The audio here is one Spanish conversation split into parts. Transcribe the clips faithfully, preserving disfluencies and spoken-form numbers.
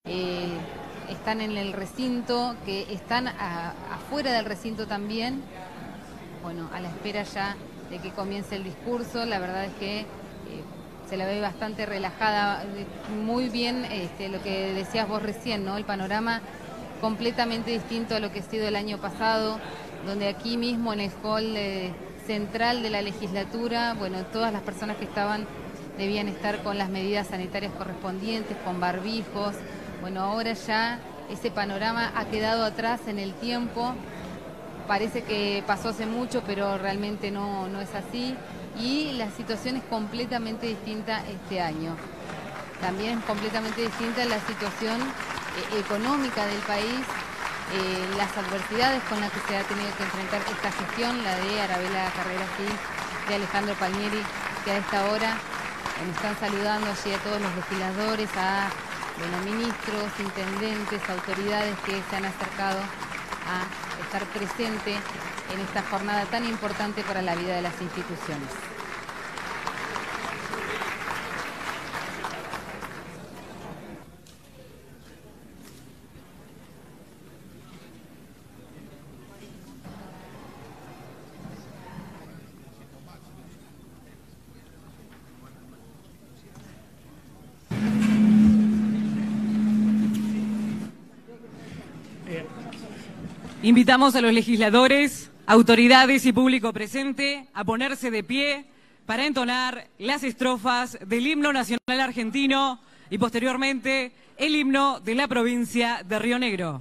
eh, están en el recinto, que están a, afuera del recinto también, bueno, a la espera ya de que comience el discurso. La verdad es que eh, se la ve bastante relajada, muy bien este, lo que decías vos recién, ¿no? El panorama completamente distinto a lo que ha sido el año pasado, donde aquí mismo en el hall eh, central de la legislatura, bueno, todas las personas que estaban debían estar con las medidas sanitarias correspondientes, con barbijos. Bueno, ahora ya ese panorama ha quedado atrás en el tiempo. Parece que pasó hace mucho, pero realmente no, no es así. Y la situación es completamente distinta este año. También es completamente distinta la situación eh, económica del país, eh, las adversidades con las que se ha tenido que enfrentar esta gestión, la de Arabella Carrera Gil, de Alejandro Palmieri, que a esta hora me están saludando allí a todos los legisladores, a bueno, ministros, intendentes, autoridades que se han acercado a estar presente en esta jornada tan importante para la vida de las instituciones. Invitamos a los legisladores, autoridades y público presente a ponerse de pie para entonar las estrofas del himno nacional argentino y posteriormente el himno de la provincia de Río Negro.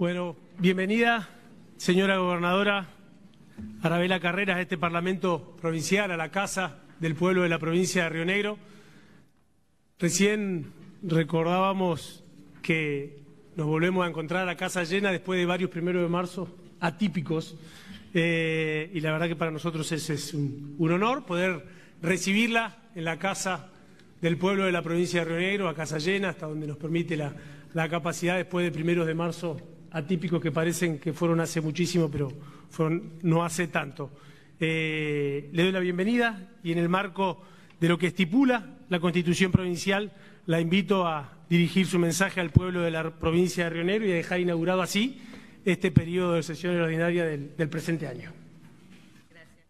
Bueno, bienvenida, señora gobernadora Arabela Carreras, a este Parlamento Provincial, a la Casa del Pueblo de la provincia de Río Negro. Recién recordábamos que nos volvemos a encontrar a la casa llena después de varios primeros de marzo atípicos, eh, y la verdad que para nosotros ese es un, un honor poder recibirla en la Casa del Pueblo de la provincia de Río Negro, a casa llena, hasta donde nos permite la, la capacidad después de primeros de marzo atípicos que parecen que fueron hace muchísimo, pero fueron no hace tanto. Eh, le doy la bienvenida y en el marco de lo que estipula la Constitución Provincial, la invito a dirigir su mensaje al pueblo de la provincia de Río Negro y a dejar inaugurado así este periodo de sesión ordinaria del, del presente año. Gracias.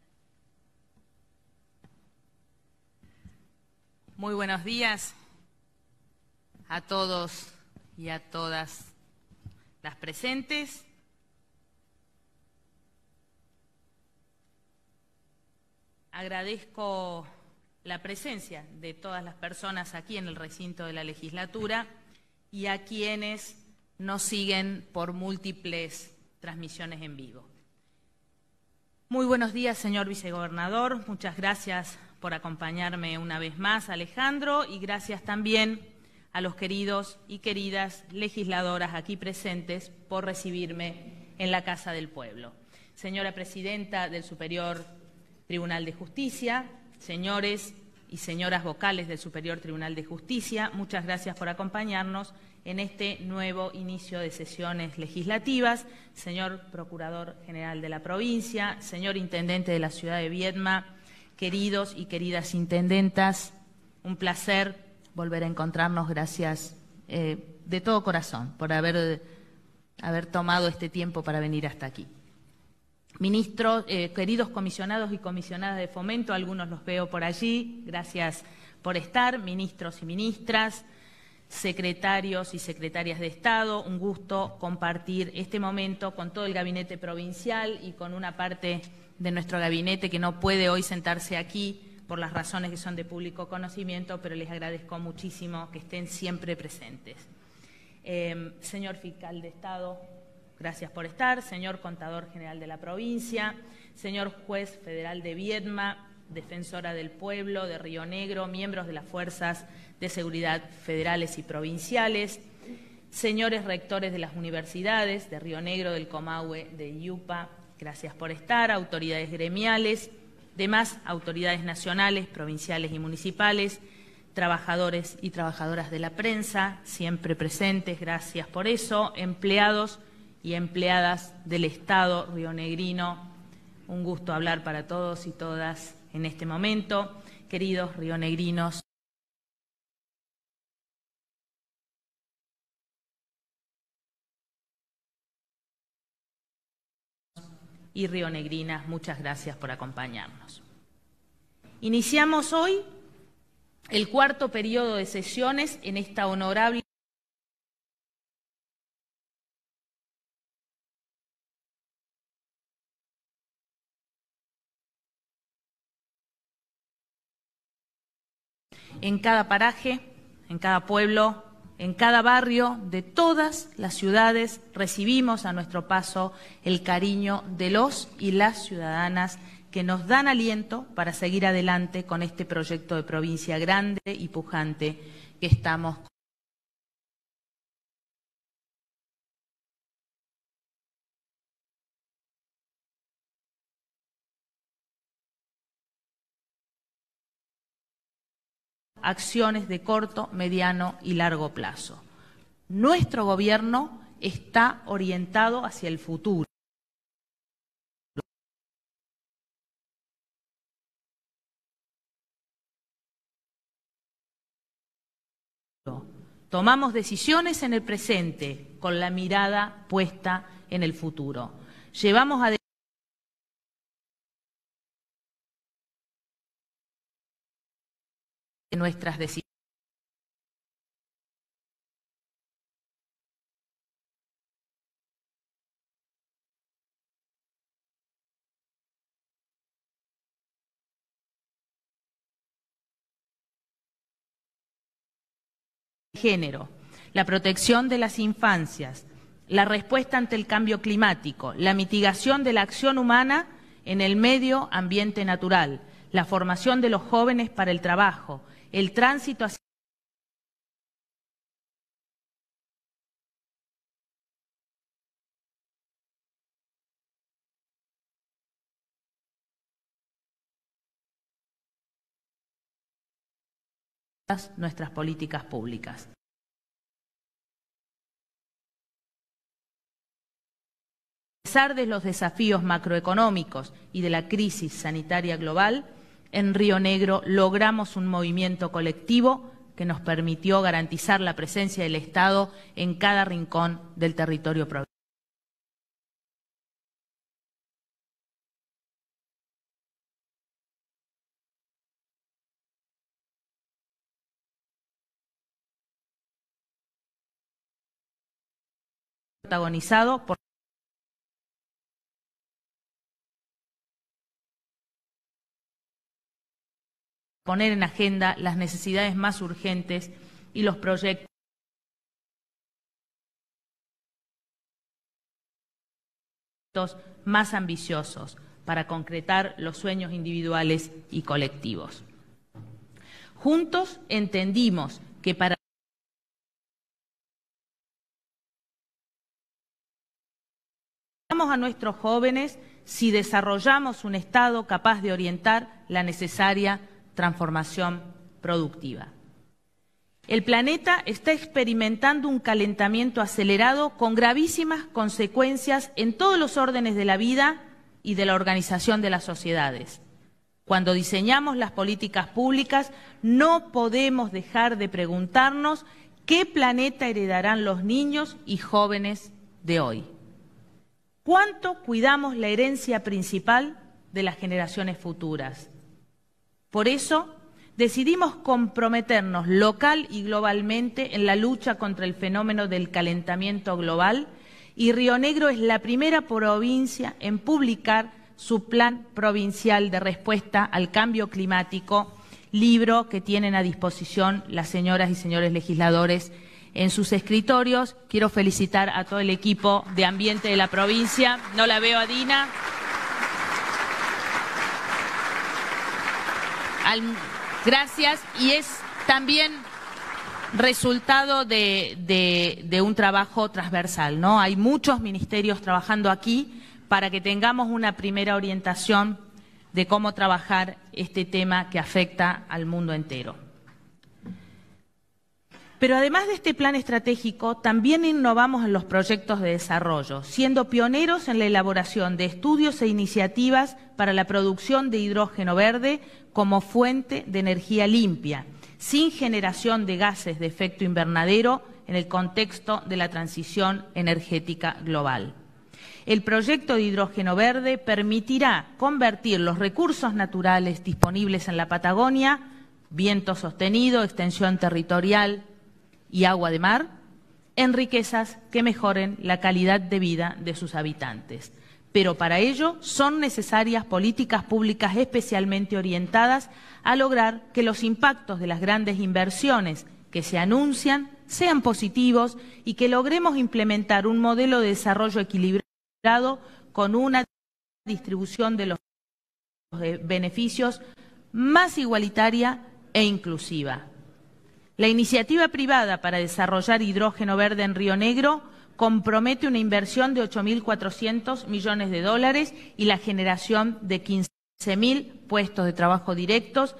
Muy buenos días a todos y a todas las presentes. Agradezco la presencia de todas las personas aquí en el recinto de la legislatura y a quienes nos siguen por múltiples transmisiones en vivo. Muy buenos días, señor vicegobernador. Muchas gracias por acompañarme una vez más, Alejandro, y gracias también a los queridos y queridas legisladoras aquí presentes por recibirme en la Casa del Pueblo. Señora Presidenta del Superior Tribunal de Justicia, señores y señoras vocales del Superior Tribunal de Justicia, muchas gracias por acompañarnos en este nuevo inicio de sesiones legislativas. Señor Procurador General de la provincia, señor Intendente de la ciudad de Viedma, queridos y queridas intendentas, un placer volver a encontrarnos. Gracias eh, de todo corazón por haber, haber tomado este tiempo para venir hasta aquí. Ministros, eh, queridos comisionados y comisionadas de fomento, algunos los veo por allí, gracias por estar, ministros y ministras, secretarios y secretarias de Estado, un gusto compartir este momento con todo el gabinete provincial y con una parte de nuestro gabinete que no puede hoy sentarse aquí por las razones que son de público conocimiento, pero les agradezco muchísimo que estén siempre presentes. Eh, señor fiscal de Estado, gracias por estar. Señor contador general de la provincia, señor juez federal de Viedma, defensora del pueblo de Río Negro, miembros de las fuerzas de seguridad federales y provinciales, señores rectores de las universidades de Río Negro, del Comahue, de IUPA, gracias por estar. Autoridades gremiales, demás autoridades nacionales, provinciales y municipales, trabajadores y trabajadoras de la prensa, siempre presentes, gracias por eso, empleados y empleadas del Estado rionegrino, un gusto hablar para todos y todas en este momento, queridos rionegrinos y rionegrinas, muchas gracias por acompañarnos. Iniciamos hoy el cuarto periodo de sesiones en esta honorable en cada paraje, en cada pueblo, en cada barrio de todas las ciudades recibimos a nuestro paso el cariño de los y las ciudadanas que nos dan aliento para seguir adelante con este proyecto de provincia grande y pujante que estamos acciones de corto, mediano y largo plazo. Nuestro gobierno está orientado hacia el futuro. Tomamos decisiones en el presente con la mirada puesta en el futuro. Llevamos adelante nuestras decisiones. Género, la protección de las infancias, la respuesta ante el cambio climático, la mitigación de la acción humana en el medio ambiente natural, la formación de los jóvenes para el trabajo, el tránsito hacia nuestras políticas públicas. A pesar de los desafíos macroeconómicos y de la crisis sanitaria global, en Río Negro logramos un movimiento colectivo que nos permitió garantizar la presencia del Estado en cada rincón del territorio provincial. Protagonizado por poner en agenda las necesidades más urgentes y los proyectos más ambiciosos para concretar los sueños individuales y colectivos. Juntos entendimos que para a nuestros jóvenes si desarrollamos un Estado capaz de orientar la necesaria transformación productiva. El planeta está experimentando un calentamiento acelerado con gravísimas consecuencias en todos los órdenes de la vida y de la organización de las sociedades. Cuando diseñamos las políticas públicas, no podemos dejar de preguntarnos qué planeta heredarán los niños y jóvenes de hoy. ¿Cuánto cuidamos la herencia principal de las generaciones futuras? Por eso, decidimos comprometernos local y globalmente en la lucha contra el fenómeno del calentamiento global y Río Negro es la primera provincia en publicar su Plan Provincial de Respuesta al Cambio Climático, libro que tienen a disposición las señoras y señores legisladores en sus escritorios. Quiero felicitar a todo el equipo de ambiente de la provincia. No la veo a Dina. Al, gracias. Y es también resultado de, de, de un trabajo transversal, ¿no? Hay muchos ministerios trabajando aquí para que tengamos una primera orientación de cómo trabajar este tema que afecta al mundo entero. Pero además de este plan estratégico, también innovamos en los proyectos de desarrollo, siendo pioneros en la elaboración de estudios e iniciativas para la producción de hidrógeno verde como fuente de energía limpia, sin generación de gases de efecto invernadero en el contexto de la transición energética global. El proyecto de hidrógeno verde permitirá convertir los recursos naturales disponibles en la Patagonia, viento sostenido, extensión territorial y agua de mar, en riquezas que mejoren la calidad de vida de sus habitantes. Pero para ello son necesarias políticas públicas especialmente orientadas a lograr que los impactos de las grandes inversiones que se anuncian sean positivos y que logremos implementar un modelo de desarrollo equilibrado con una distribución de los beneficios más igualitaria e inclusiva. La iniciativa privada para desarrollar hidrógeno verde en Río Negro compromete una inversión de ocho mil cuatrocientos millones de dólares y la generación de quince mil puestos de trabajo directos,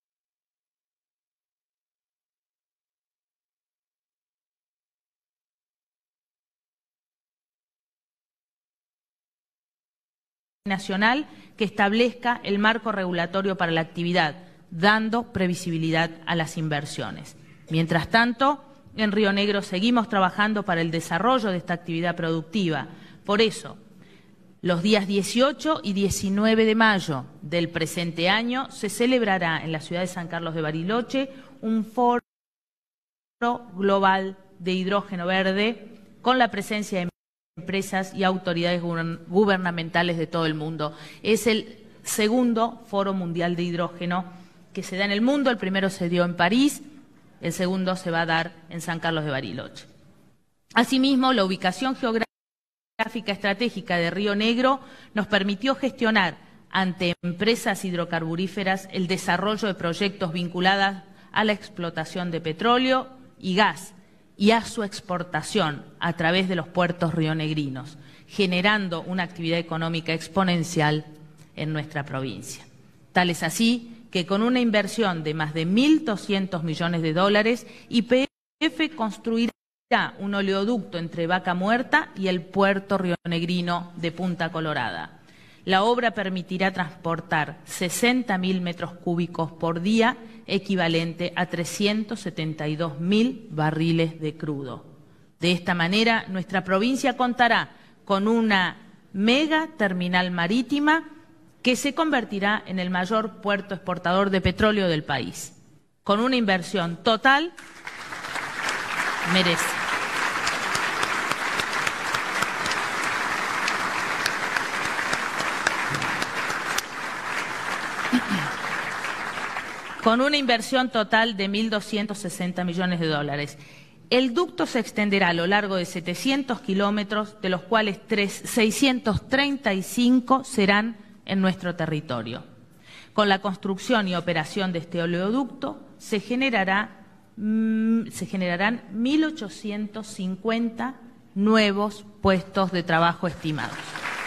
nacional que establezca el marco regulatorio para la actividad, dando previsibilidad a las inversiones. Mientras tanto, en Río Negro seguimos trabajando para el desarrollo de esta actividad productiva. Por eso, los días dieciocho y diecinueve de mayo del presente año se celebrará en la ciudad de San Carlos de Bariloche un foro global de hidrógeno verde con la presencia de empresas y autoridades gubernamentales de todo el mundo. Es el segundo foro mundial de hidrógeno que se da en el mundo. El primero se dio en París, el segundo se va a dar en San Carlos de Bariloche. Asimismo, la ubicación geográfica geográfica estratégica de Río Negro nos permitió gestionar ante empresas hidrocarburíferas el desarrollo de proyectos vinculados a la explotación de petróleo y gas y a su exportación a través de los puertos rionegrinos, generando una actividad económica exponencial en nuestra provincia. Tal es así que con una inversión de más de mil doscientos millones de dólares, Y P F construirá un oleoducto entre Vaca Muerta y el puerto rionegrino de Punta Colorada. La obra permitirá transportar sesenta mil metros cúbicos por día, equivalente a trescientos setenta y dos mil barriles de crudo. De esta manera, nuestra provincia contará con una mega terminal marítima que se convertirá en el mayor puerto exportador de petróleo del país. Con una inversión total, merece. Con una inversión total de mil doscientos sesenta millones de dólares. El ducto se extenderá a lo largo de setecientos kilómetros, de los cuales seiscientos treinta y cinco serán en nuestro territorio. Con la construcción y operación de este oleoducto se, generará, mmm, se generarán mil ochocientos cincuenta nuevos puestos de trabajo estimados.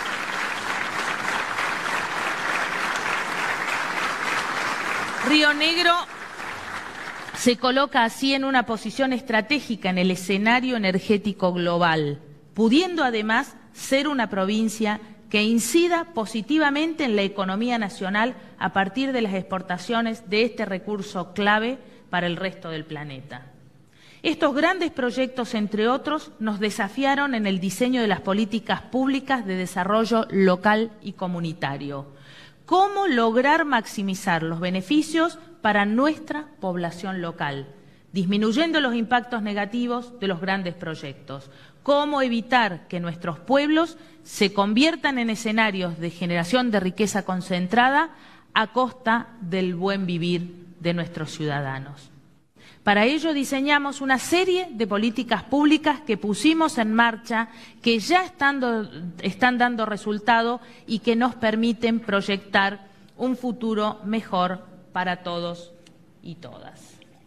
Río Negro se coloca así en una posición estratégica en el escenario energético global, pudiendo además ser una provincia que incida positivamente en la economía nacional a partir de las exportaciones de este recurso clave para el resto del planeta. Estos grandes proyectos, entre otros, nos desafiaron en el diseño de las políticas públicas de desarrollo local y comunitario. ¿Cómo lograr maximizar los beneficios para nuestra población local, disminuyendo los impactos negativos de los grandes proyectos? ¿Cómo evitar que nuestros pueblos se conviertan en escenarios de generación de riqueza concentrada a costa del buen vivir de nuestros ciudadanos? Para ello diseñamos una serie de políticas públicas que pusimos en marcha, que ya están, están dando resultado y que nos permiten proyectar un futuro mejor para todos y todas.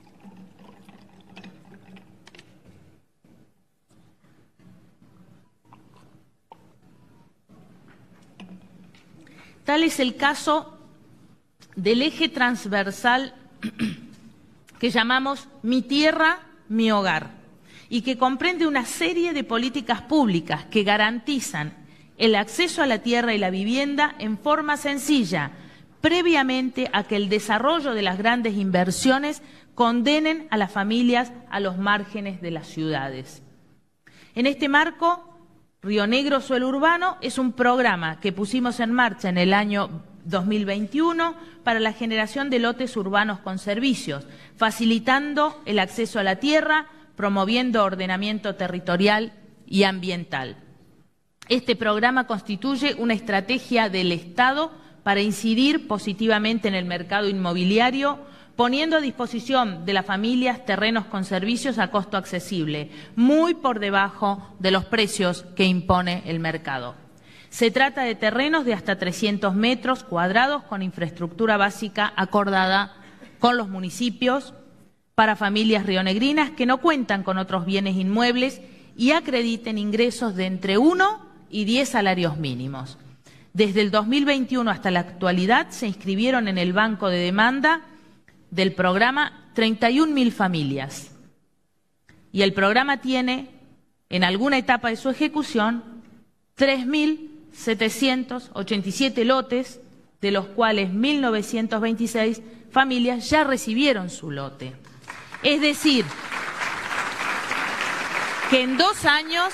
Tal es el caso del eje transversal que llamamos Mi Tierra, Mi Hogar, y que comprende una serie de políticas públicas que garantizan el acceso a la tierra y la vivienda en forma sencilla, previamente a que el desarrollo de las grandes inversiones condenen a las familias a los márgenes de las ciudades. En este marco, Río Negro Suelo Urbano es un programa que pusimos en marcha en el año dos mil veintiuno para la generación de lotes urbanos con servicios, facilitando el acceso a la tierra, promoviendo ordenamiento territorial y ambiental. Este programa constituye una estrategia del Estado para incidir positivamente en el mercado inmobiliario, poniendo a disposición de las familias terrenos con servicios a costo accesible, muy por debajo de los precios que impone el mercado. Se trata de terrenos de hasta trescientos metros cuadrados con infraestructura básica acordada con los municipios para familias rionegrinas que no cuentan con otros bienes inmuebles y acrediten ingresos de entre uno y diez salarios mínimos. Desde el dos mil veintiuno hasta la actualidad se inscribieron en el banco de demanda del programa treinta y un mil familias. Y el programa tiene, en alguna etapa de su ejecución, tres mil setecientos ochenta y siete lotes, de los cuales mil novecientos veintiséis familias ya recibieron su lote. Es decir, que en dos años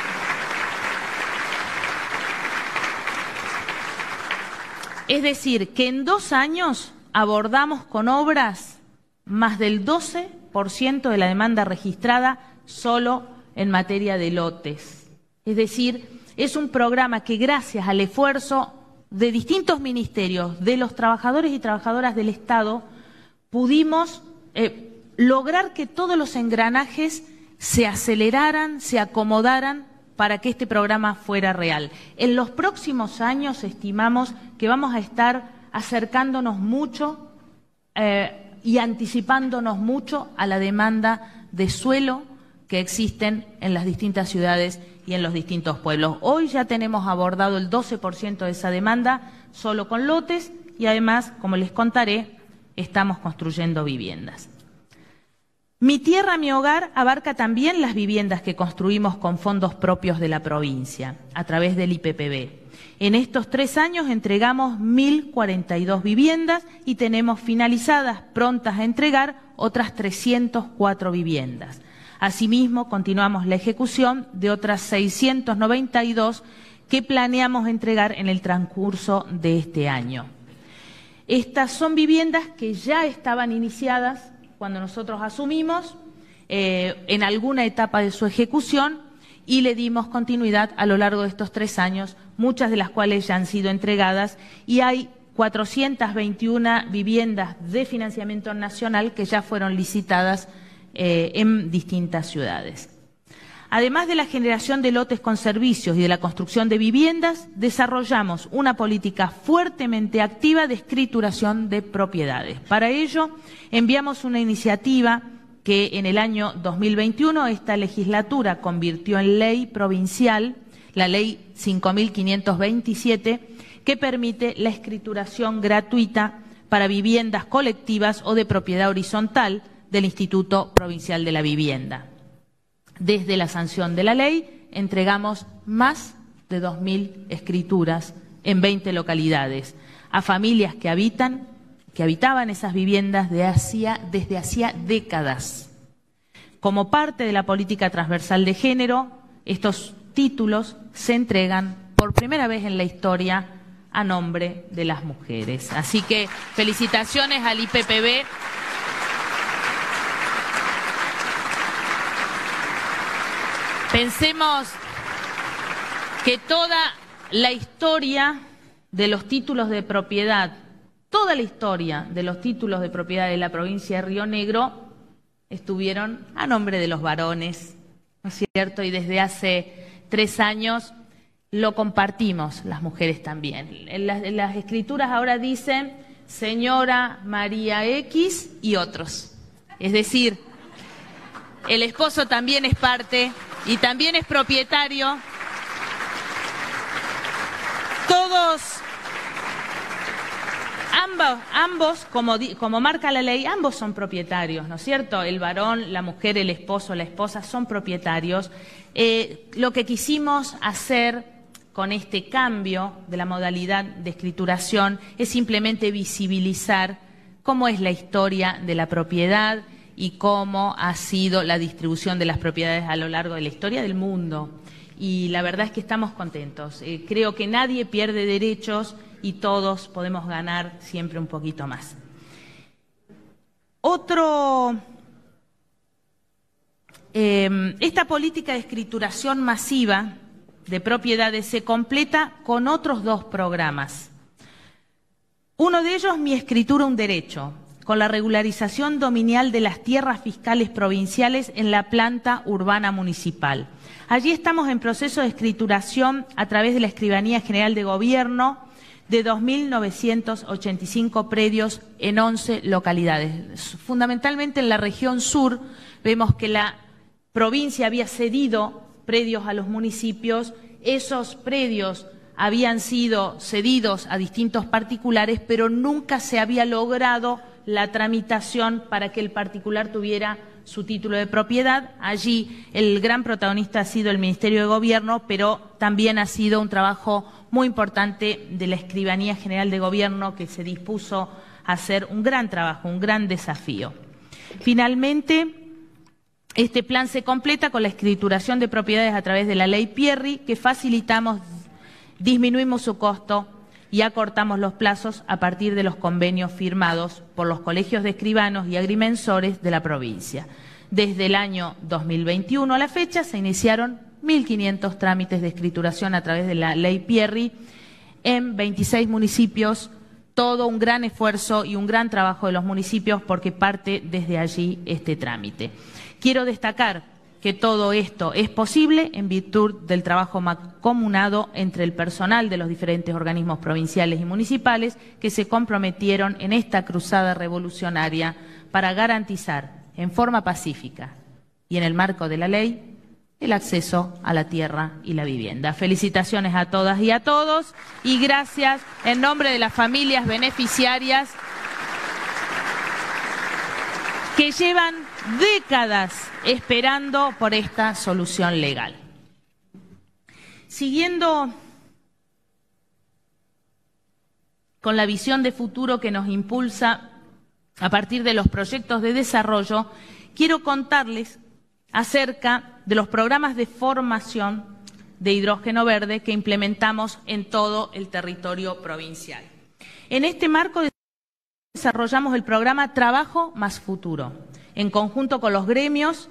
es decir, que en dos años abordamos con obras más del doce por ciento de la demanda registrada solo en materia de lotes. Es decir, es un programa que gracias al esfuerzo de distintos ministerios, de los trabajadores y trabajadoras del Estado, pudimos eh, lograr que todos los engranajes se aceleraran, se acomodaran para que este programa fuera real. En los próximos años estimamos que vamos a estar acercándonos mucho eh, y anticipándonos mucho a la demanda de suelo que existen en las distintas ciudades y en los distintos pueblos. Hoy ya tenemos abordado el doce por ciento de esa demanda solo con lotes y además, como les contaré, estamos construyendo viviendas. Mi Tierra, Mi Hogar abarca también las viviendas que construimos con fondos propios de la provincia, a través del I P P B. En estos tres años entregamos mil cuarenta y dos viviendas y tenemos finalizadas, prontas a entregar, otras trescientas cuatro viviendas. Asimismo, continuamos la ejecución de otras seiscientas noventa y dos que planeamos entregar en el transcurso de este año. Estas son viviendas que ya estaban iniciadas cuando nosotros asumimos, eh, en alguna etapa de su ejecución, y le dimos continuidad a lo largo de estos tres años, muchas de las cuales ya han sido entregadas, y hay cuatrocientas veintiuna viviendas de financiamiento nacional que ya fueron licitadas eh, en distintas ciudades. Además de la generación de lotes con servicios y de la construcción de viviendas, desarrollamos una política fuertemente activa de escrituración de propiedades. Para ello, enviamos una iniciativa que en el año dos mil veintiuno esta legislatura convirtió en ley provincial, la ley cinco mil quinientos veintisiete, que permite la escrituración gratuita para viviendas colectivas o de propiedad horizontal del Instituto Provincial de la Vivienda. Desde la sanción de la ley entregamos más de dos mil escrituras en veinte localidades a familias que habitan, que habitaban esas viviendas de hacía, desde hacía décadas. Como parte de la política transversal de género, estos títulos se entregan por primera vez en la historia a nombre de las mujeres. Así que felicitaciones al I P P B. Pensemos que toda la historia de los títulos de propiedad, toda la historia de los títulos de propiedad de la provincia de Río Negro estuvieron a nombre de los varones, ¿no es cierto? Y desde hace tres años lo compartimos las mujeres también. En las, en las escrituras ahora dicen señora María X y otros. Es decir, el esposo también es parte y también es propietario. Todos, ambos, ambos como, como marca la ley, ambos son propietarios, ¿no es cierto? El varón, la mujer, el esposo, la esposa son propietarios. Eh, lo que quisimos hacer con este cambio de la modalidad de escrituración es simplemente visibilizar cómo es la historia de la propiedad y cómo ha sido la distribución de las propiedades a lo largo de la historia del mundo. Y la verdad es que estamos contentos. Eh, creo que nadie pierde derechos y todos podemos ganar siempre un poquito más. Otro, eh, esta política de escrituración masiva de propiedades se completa con otros dos programas. Uno de ellos, Mi Escritura, un Derecho, con la regularización dominial de las tierras fiscales provinciales en la planta urbana municipal. Allí estamos en proceso de escrituración a través de la Escribanía General de Gobierno de dos mil novecientos ochenta y cinco predios en once localidades. Fundamentalmente en la región sur vemos que la provincia había cedido predios a los municipios, esos predios habían sido cedidos a distintos particulares, pero nunca se había logrado la tramitación para que el particular tuviera su título de propiedad. Allí el gran protagonista ha sido el Ministerio de Gobierno, pero también ha sido un trabajo muy importante de la Escribanía General de Gobierno, que se dispuso a hacer un gran trabajo, un gran desafío. Finalmente, este plan se completa con la escrituración de propiedades a través de la Ley Pierri, que facilitamos, disminuimos su costo y acortamos los plazos a partir de los convenios firmados por los colegios de escribanos y agrimensores de la provincia. Desde el año dos mil veintiuno a la fecha se iniciaron mil quinientos trámites de escrituración a través de la Ley Pierri en veintiséis municipios, todo un gran esfuerzo y un gran trabajo de los municipios porque parte desde allí este trámite. Quiero destacar que todo esto es posible en virtud del trabajo mancomunado entre el personal de los diferentes organismos provinciales y municipales que se comprometieron en esta cruzada revolucionaria para garantizar en forma pacífica y en el marco de la ley el acceso a la tierra y la vivienda. Felicitaciones a todas y a todos y gracias en nombre de las familias beneficiarias que llevan décadas esperando por esta solución legal. Siguiendo con la visión de futuro que nos impulsa a partir de los proyectos de desarrollo, quiero contarles acerca de los programas de formación de hidrógeno verde que implementamos en todo el territorio provincial. En este marco desarrollamos el programa Trabajo más Futuro, en conjunto con los gremios,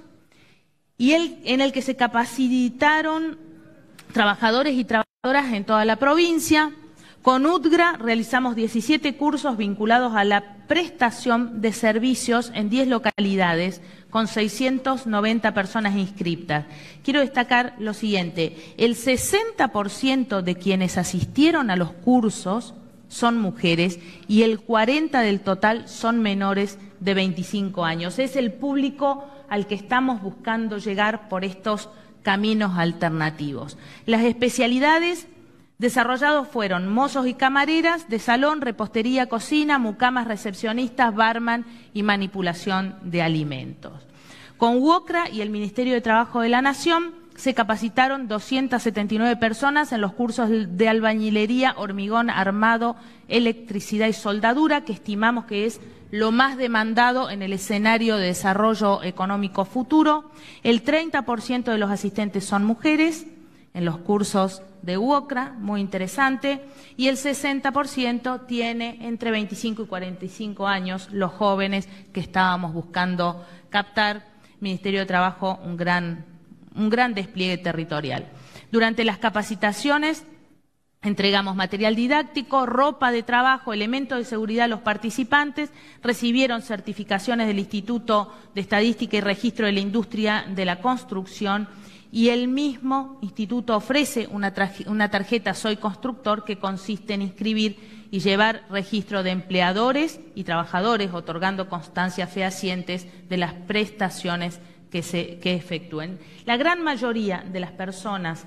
y el, en el que se capacitaron trabajadores y trabajadoras en toda la provincia. Con U T G R A realizamos diecisiete cursos vinculados a la prestación de servicios en diez localidades, con seiscientas noventa personas inscriptas. Quiero destacar lo siguiente: el sesenta por ciento de quienes asistieron a los cursos son mujeres y el cuarenta por ciento del total son menores de veinticinco años. Es el público al que estamos buscando llegar por estos caminos alternativos. Las especialidades desarrolladas fueron mozos y camareras de salón, repostería, cocina, mucamas, recepcionistas, barman y manipulación de alimentos. Con U O C R A y el Ministerio de Trabajo de la Nación se capacitaron doscientas setenta y nueve personas en los cursos de albañilería, hormigón armado, electricidad y soldadura, que estimamos que es lo más demandado en el escenario de desarrollo económico futuro. El treinta por ciento de los asistentes son mujeres en los cursos de U O C R A, muy interesante, y el sesenta por ciento tiene entre veinticinco y cuarenta y cinco años, los jóvenes que estábamos buscando captar. Ministerio de Trabajo, un gran, un gran despliegue territorial. Durante las capacitaciones entregamos material didáctico, ropa de trabajo, elementos de seguridad a los participantes, recibieron certificaciones del Instituto de Estadística y Registro de la Industria de la Construcción, y el mismo instituto ofrece una, una tarjeta Soy Constructor, que consiste en inscribir y llevar registro de empleadores y trabajadores, otorgando constancias fehacientes de las prestaciones que se que efectúen. La gran mayoría de las personas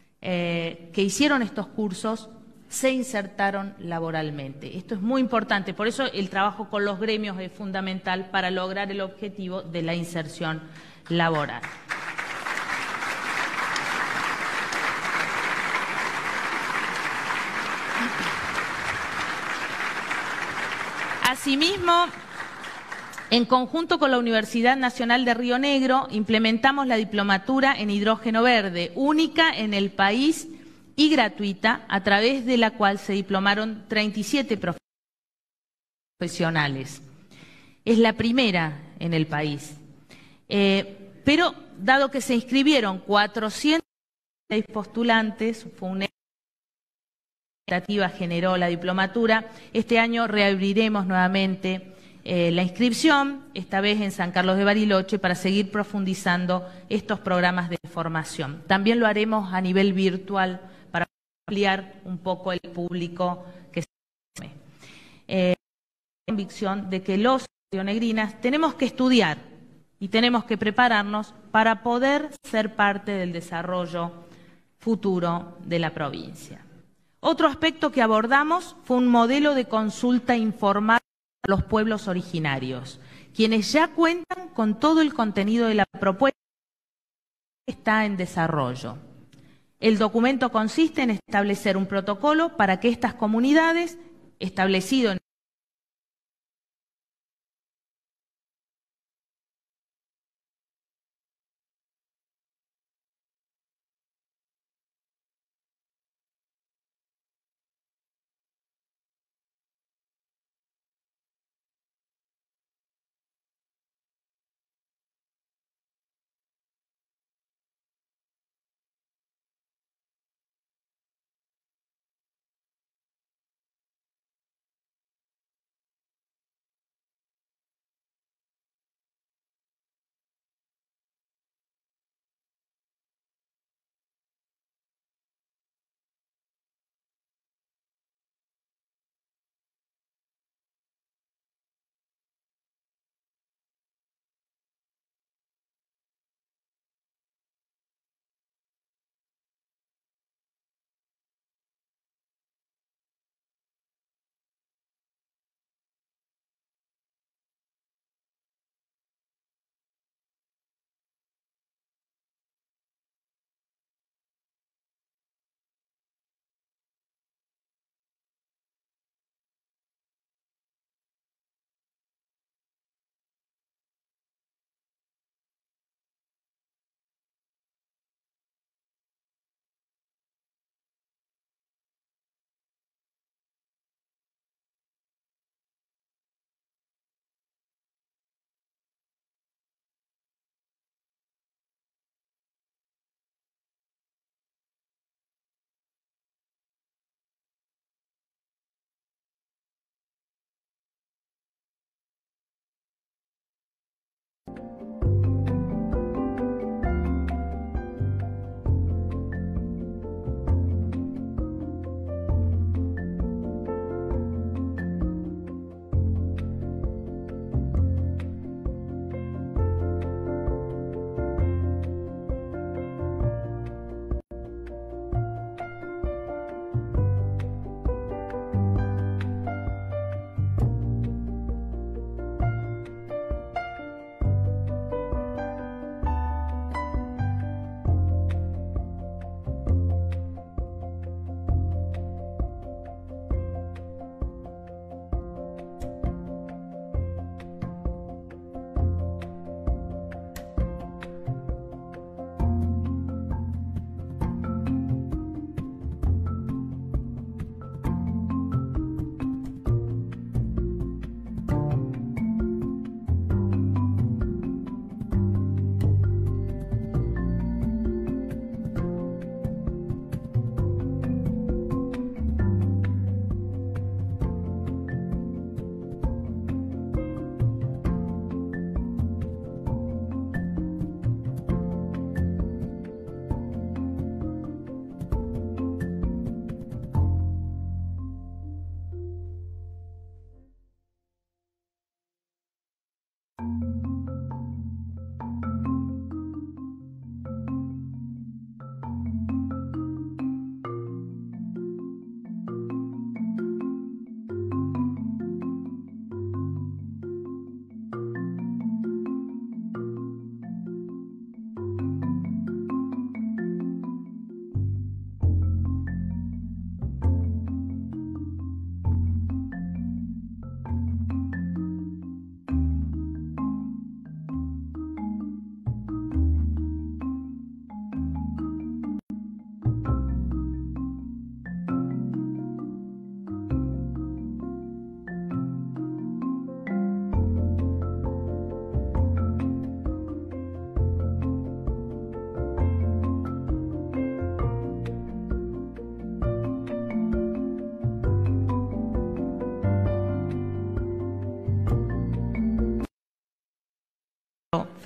eh, que hicieron estos cursos se insertaron laboralmente. Esto es muy importante, por eso el trabajo con los gremios es fundamental para lograr el objetivo de la inserción laboral. Asimismo, en conjunto con la Universidad Nacional de Río Negro, implementamos la diplomatura en hidrógeno verde, única en el país y gratuita, a través de la cual se diplomaron treinta y siete profesionales. Es la primera en el país. Eh, pero, dado que se inscribieron cuatrocientos seis postulantes, fue un generó la diplomatura. Este año reabriremos nuevamente eh, la inscripción, esta vez en San Carlos de Bariloche, para seguir profundizando estos programas de formación. También lo haremos a nivel virtual para ampliar un poco el público que se forme. Eh, convicción de que los rionegrinas tenemos que estudiar y tenemos que prepararnos para poder ser parte del desarrollo futuro de la provincia. Otro aspecto que abordamos fue un modelo de consulta informal a los pueblos originarios, quienes ya cuentan con todo el contenido de la propuesta que está en desarrollo. El documento consiste en establecer un protocolo para que estas comunidades, establecido en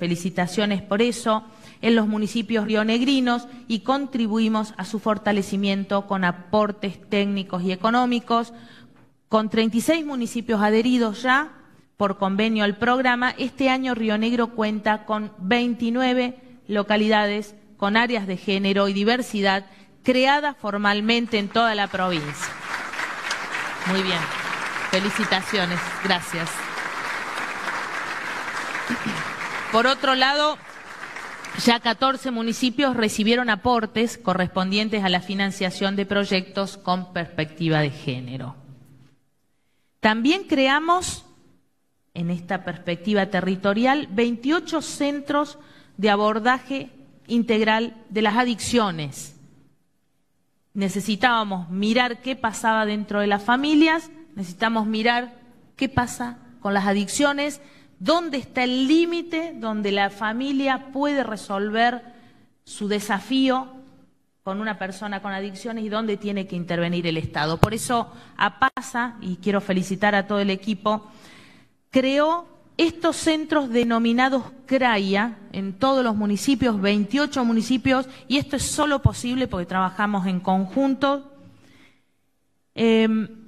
felicitaciones por eso, en los municipios rionegrinos y contribuimos a su fortalecimiento con aportes técnicos y económicos. Con treinta y seis municipios adheridos ya por convenio al programa, este año Río Negro cuenta con veintinueve localidades con áreas de género y diversidad creadas formalmente en toda la provincia. Muy bien, felicitaciones, gracias. Por otro lado, ya catorce municipios recibieron aportes correspondientes a la financiación de proyectos con perspectiva de género. También creamos, en esta perspectiva territorial, veintiocho centros de abordaje integral de las adicciones. Necesitábamos mirar qué pasaba dentro de las familias, necesitamos mirar qué pasa con las adicciones, dónde está el límite donde la familia puede resolver su desafío con una persona con adicciones y dónde tiene que intervenir el Estado. Por eso APASA, y quiero felicitar a todo el equipo, creó estos centros denominados CRAIA en todos los municipios, veintiocho municipios, y esto es solo posible porque trabajamos en conjunto. Eh,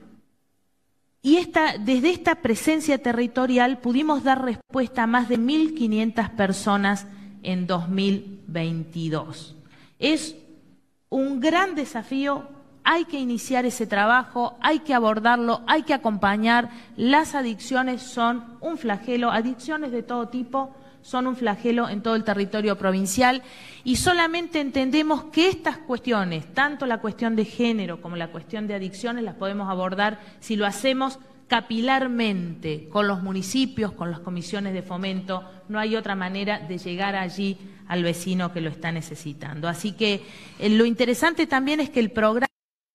y esta, desde esta presencia territorial pudimos dar respuesta a más de mil quinientas personas en dos mil veintidós. Es un gran desafío, hay que iniciar ese trabajo, hay que abordarlo, hay que acompañar. Las adicciones son un flagelo, adicciones de todo tipo son un flagelo en todo el territorio provincial y solamente entendemos que estas cuestiones, tanto la cuestión de género como la cuestión de adicciones, las podemos abordar si lo hacemos capilarmente con los municipios, con las comisiones de fomento. No hay otra manera de llegar allí al vecino que lo está necesitando. Así que eh, lo interesante también es que el programa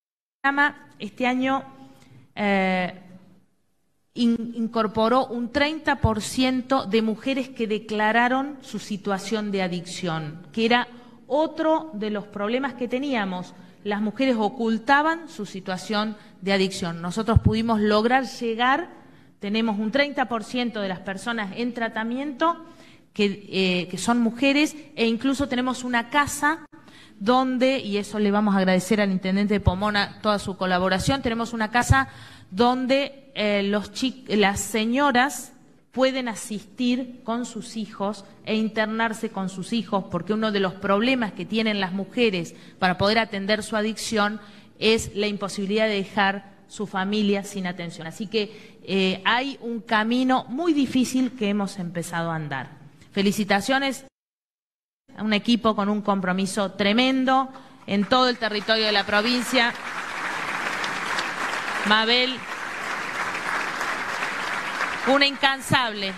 este año eh, in, incorporó un treinta por ciento de mujeres que declararon su situación de adicción, que era otro de los problemas que teníamos. Las mujeres ocultaban su situación de adicción. Nosotros pudimos lograr llegar, tenemos un treinta por ciento de las personas en tratamiento que, eh, que son mujeres, e incluso tenemos una casa donde, y eso le vamos a agradecer al intendente de Pomona toda su colaboración, tenemos una casa donde eh, los las señoras pueden asistir con sus hijos e internarse con sus hijos, porque uno de los problemas que tienen las mujeres para poder atender su adicción es la imposibilidad de dejar su familia sin atención. Así que eh, hay un camino muy difícil que hemos empezado a andar. Felicitaciones a un equipo con un compromiso tremendo en todo el territorio de la provincia. Mabel, una incansable.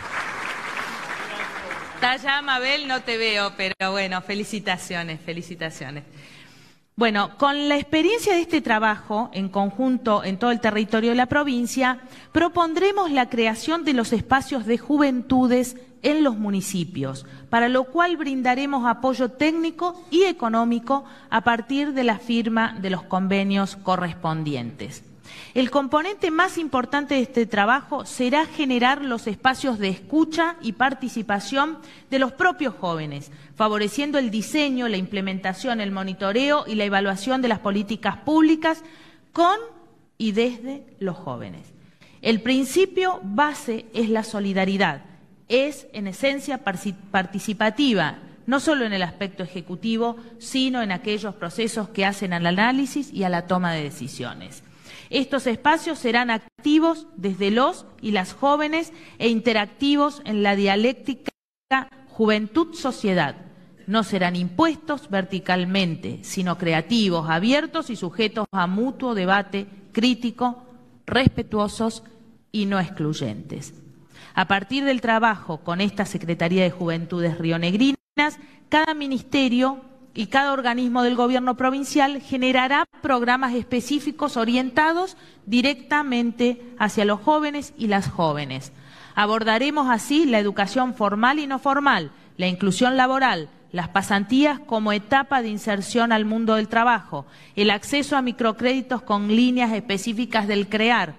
¿Está allá, Mabel? No te veo, pero bueno, felicitaciones, felicitaciones. Bueno, con la experiencia de este trabajo en conjunto en todo el territorio de la provincia, propondremos la creación de los espacios de juventudes en los municipios, para lo cual brindaremos apoyo técnico y económico a partir de la firma de los convenios correspondientes. El componente más importante de este trabajo será generar los espacios de escucha y participación de los propios jóvenes, favoreciendo el diseño, la implementación, el monitoreo y la evaluación de las políticas públicas con y desde los jóvenes. El principio base es la solidaridad, es en esencia participativa, no solo en el aspecto ejecutivo, sino en aquellos procesos que hacen al análisis y a la toma de decisiones. Estos espacios serán activos desde los y las jóvenes e interactivos en la dialéctica juventud-sociedad. No serán impuestos verticalmente, sino creativos, abiertos y sujetos a mutuo debate crítico, respetuosos y no excluyentes. A partir del trabajo con esta Secretaría de Juventudes rionegrinas, cada ministerio y cada organismo del gobierno provincial generará programas específicos orientados directamente hacia los jóvenes y las jóvenes. Abordaremos así la educación formal y no formal, la inclusión laboral, las pasantías como etapa de inserción al mundo del trabajo, el acceso a microcréditos con líneas específicas del CREAR,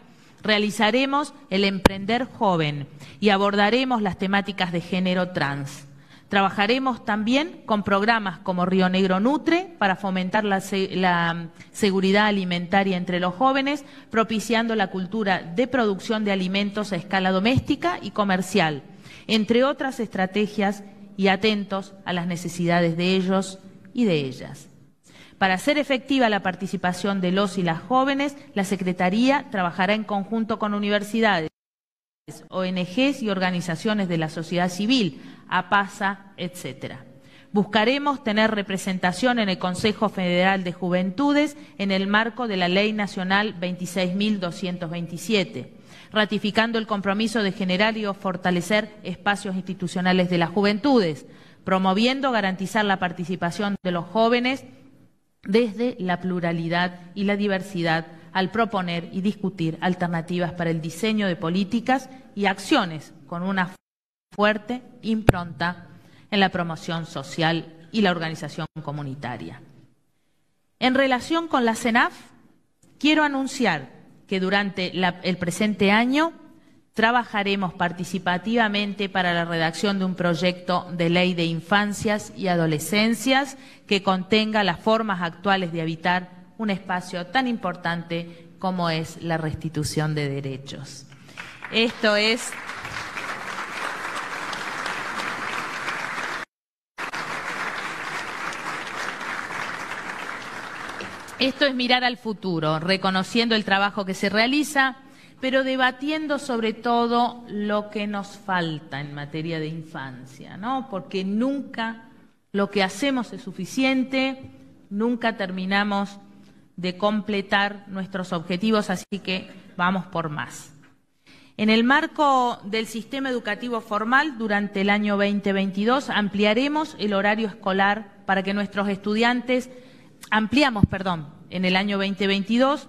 Realizaremos el Emprender Joven y abordaremos las temáticas de género trans. Trabajaremos también con programas como Río Negro Nutre para fomentar la, la seguridad alimentaria entre los jóvenes, propiciando la cultura de producción de alimentos a escala doméstica y comercial, entre otras estrategias, y atentos a las necesidades de ellos y de ellas. Para hacer efectiva la participación de los y las jóvenes, la Secretaría trabajará en conjunto con universidades, O N Ges y organizaciones de la sociedad civil, APASA, etcétera. Buscaremos tener representación en el Consejo Federal de Juventudes en el marco de la Ley Nacional veintiséis mil doscientos veintisiete, ratificando el compromiso de generar y fortalecer espacios institucionales de las juventudes, promoviendo garantizar la participación de los jóvenes desde la pluralidad y la diversidad al proponer y discutir alternativas para el diseño de políticas y acciones con una fuerte impronta en la promoción social y la organización comunitaria. En relación con la CENAF, quiero anunciar que durante la, el presente año trabajaremos participativamente para la redacción de un proyecto de ley de infancias y adolescencias que contenga las formas actuales de habitar un espacio tan importante como es la restitución de derechos. Esto es... Esto es mirar al futuro, reconociendo el trabajo que se realiza, pero debatiendo sobre todo lo que nos falta en materia de infancia, ¿no? Porque nunca lo que hacemos es suficiente, nunca terminamos de completar nuestros objetivos, así que vamos por más. En el marco del sistema educativo formal, durante el año veinte veintidós, ampliaremos el horario escolar para que nuestros estudiantes, ampliamos, perdón, en el año veinte veintidós,